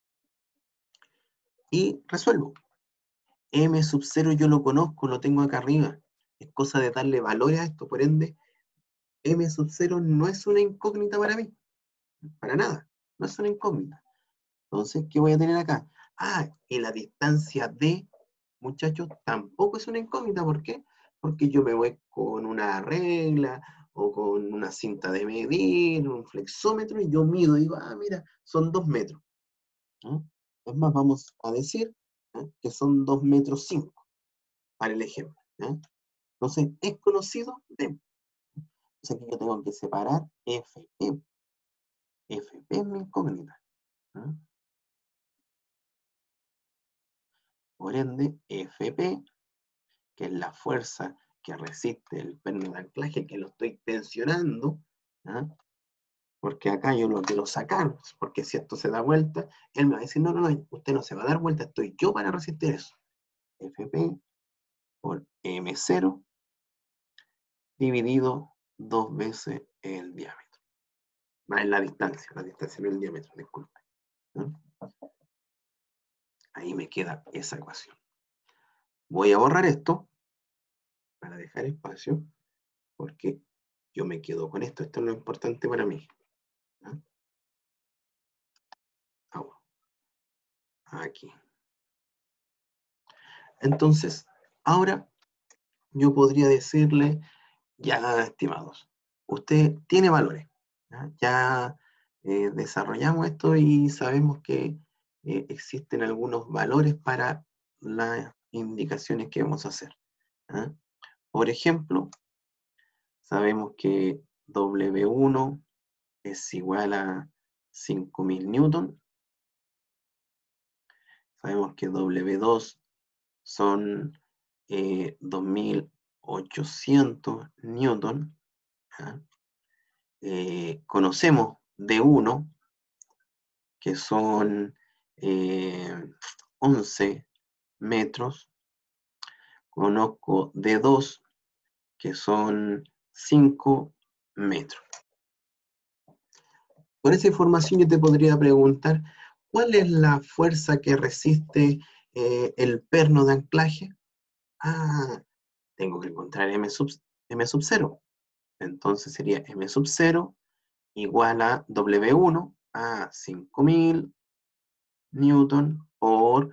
Y resuelvo. M sub cero yo lo conozco, lo tengo acá arriba. Es cosa de darle valores a esto, por ende, M sub cero no es una incógnita para mí. Para nada. No es una incógnita. Entonces, ¿qué voy a tener acá? Ah, y la distancia D, muchachos, tampoco es una incógnita. ¿Por qué? Porque yo me voy con una regla o con una cinta de medir, un flexómetro, y yo mido y digo, ah, mira, son dos metros. ¿No? Es más, vamos a decir ¿eh? que son dos metros cinco, para el ejemplo. ¿eh? Entonces, es conocido D. Entonces, aquí yo tengo que separar F P. F P es mi incógnita. ¿eh? Por ende, F P, que es la fuerza que resiste el perno de anclaje, que lo estoy tensionando, ¿ah? Porque acá yo lo quiero sacar, porque si esto se da vuelta, él me va a decir, no, no, no, usted no se va a dar vuelta, estoy yo para resistir eso. F P por M cero dividido dos veces el diámetro. Más en la distancia, la distancia no el diámetro, disculpe. ¿no? Ahí me queda esa ecuación. Voy a borrar esto para dejar espacio, porque yo me quedo con esto, esto es lo importante para mí. ¿no? Ahora, aquí. Entonces, ahora yo podría decirle, ya, estimados, usted tiene valores. Ya, ya eh, desarrollamos esto y sabemos que eh, existen algunos valores para las indicaciones que vamos a hacer. ¿ah? Por ejemplo, sabemos que W uno es igual a cinco mil newton. Sabemos que W dos son eh, dos mil ochocientos newton. ¿ya? Eh, conocemos D uno, que son eh, once metros. Conozco D dos, que son cinco metros. Con esa información yo te podría preguntar, ¿cuál es la fuerza que resiste eh, el perno de anclaje? Ah, tengo que encontrar M sub, M sub cero. Entonces sería M sub cero igual a W uno a cinco mil newton por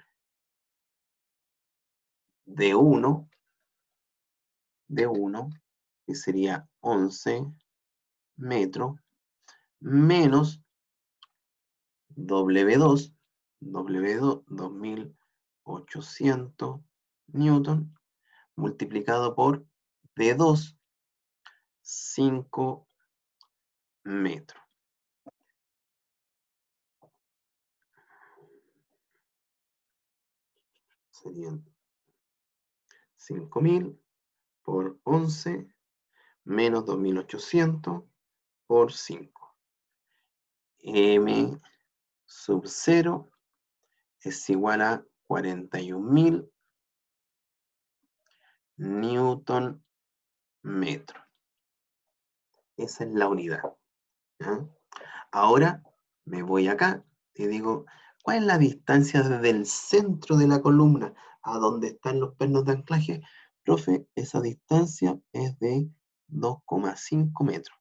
D uno, D uno, que sería once metros, menos W dos, W dos, dos mil ochocientos newton, multiplicado por D dos, cinco metros. Serían cinco mil por once menos dos mil ochocientos por cinco. M sub cero es igual a cuarenta y un mil newton metro. Esa es la unidad, ¿ya? Ahora me voy acá y digo, ¿cuál es la distancia desde el centro de la columna a donde están los pernos de anclaje? Profe, esa distancia es de dos coma cinco metros.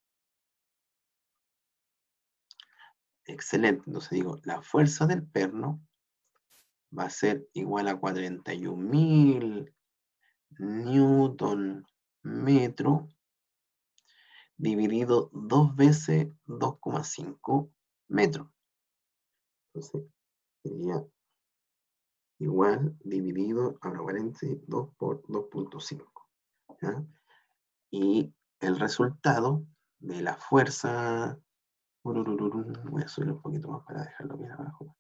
Excelente. Entonces digo, la fuerza del perno va a ser igual a cuarenta y un mil newton metro dividido dos veces dos coma cinco metros. Entonces sería igual dividido, ahora paréntesis, dos por dos punto cinco. ¿Ya? Y el resultado de la fuerza, voy a subir un poquito más para dejarlo bien abajo.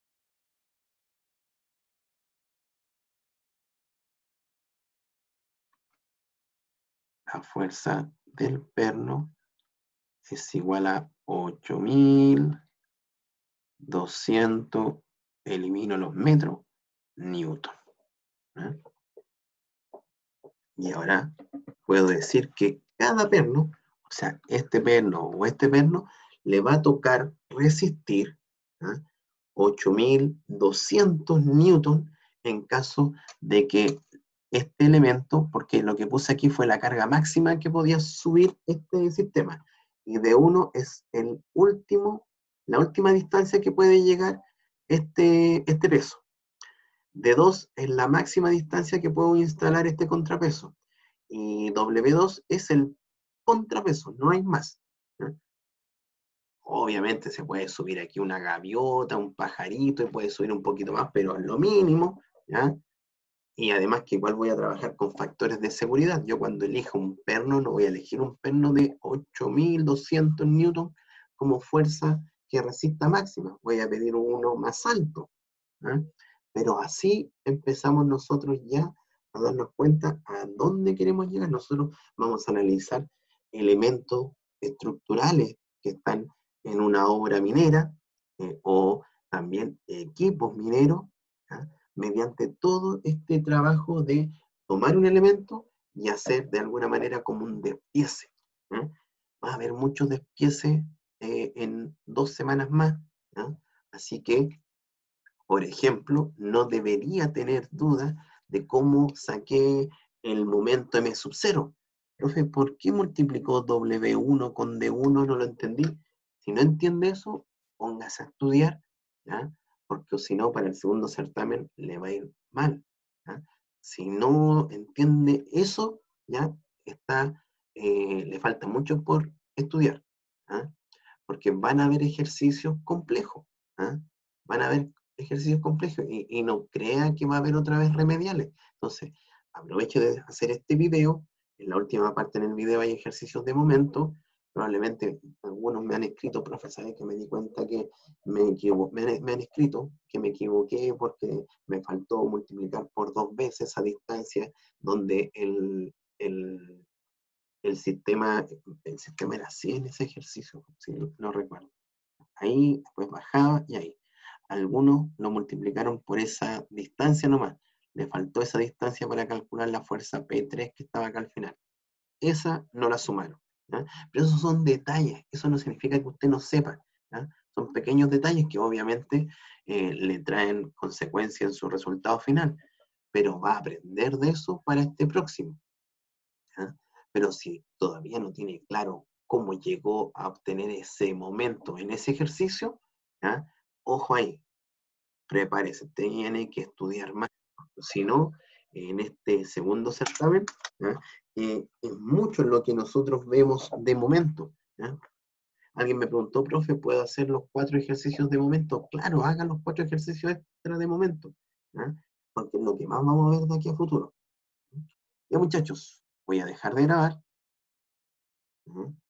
La fuerza del perno es igual a ocho mil doscientos, elimino los metros, newton. ¿Eh? Y ahora puedo decir que cada perno, o sea, este perno o este perno, le va a tocar resistir, ¿eh? ocho mil doscientos newton en caso de que este elemento, porque lo que puse aquí fue la carga máxima que podía subir este sistema, y de uno es el último, la última distancia que puede llegar este, este peso. De dos es la máxima distancia que puedo instalar este contrapeso. Y W dos es el contrapeso, no hay más. ¿Ya? Obviamente se puede subir aquí una gaviota, un pajarito, y puede subir un poquito más, pero es lo mínimo, ¿ya? Y además que igual voy a trabajar con factores de seguridad. Yo cuando elijo un perno, no voy a elegir un perno de ocho mil doscientos newton como fuerza que resista máxima. Voy a pedir uno más alto. ¿Eh? Pero así empezamos nosotros ya a darnos cuenta a dónde queremos llegar. Nosotros vamos a analizar elementos estructurales que están en una obra minera eh, o también equipos mineros, ¿ya? Mediante todo este trabajo de tomar un elemento y hacer de alguna manera como un despiece. ¿Eh? Va a haber muchos despieces eh, en dos semanas más. ¿Ya? Así que por ejemplo, no debería tener duda de cómo saqué el momento M sub cero. Profe, ¿por qué multiplicó W uno con D uno? No lo entendí. Si no entiende eso, póngase a estudiar, ¿ya? Porque si no, para el segundo certamen le va a ir mal, ¿ya? Si no entiende eso, ya está, eh, le falta mucho por estudiar, ¿ya? Porque van a haber ejercicios complejos, ¿ya? Van a haber ejercicios complejos y, y no crea que va a haber otra vez remediales. Entonces, aproveche de hacer este video. En la última parte en el video hay ejercicios de momento. Probablemente algunos me han escrito, profesores, que me di cuenta que me equivoqué, me, han, me han escrito que me equivoqué porque me faltó multiplicar por dos veces a distancia donde el, el, el sistema, el sistema era así en ese ejercicio, si no, no recuerdo. Ahí, después bajaba y ahí. Algunos lo multiplicaron por esa distancia nomás. Le faltó esa distancia para calcular la fuerza P tres que estaba acá al final. Esa no la sumaron. ¿Ya? Pero esos son detalles. Eso no significa que usted no sepa. ¿Ya? Son pequeños detalles que obviamente eh, le traen consecuencias en su resultado final. Pero va a aprender de eso para este próximo. ¿Ya? Pero si todavía no tiene claro cómo llegó a obtener ese momento en ese ejercicio, ¿ya? Ojo ahí, prepárese, tiene que estudiar más. Si no, en este segundo certamen, ¿ya? Eh, es mucho lo que nosotros vemos de momento. ¿Ya? Alguien me preguntó, profe, ¿puedo hacer los cuatro ejercicios de momento? Claro, hagan los cuatro ejercicios extra de momento. ¿Ya? Porque es lo que más vamos a ver de aquí a futuro. Ya muchachos, voy a dejar de grabar. Ujú.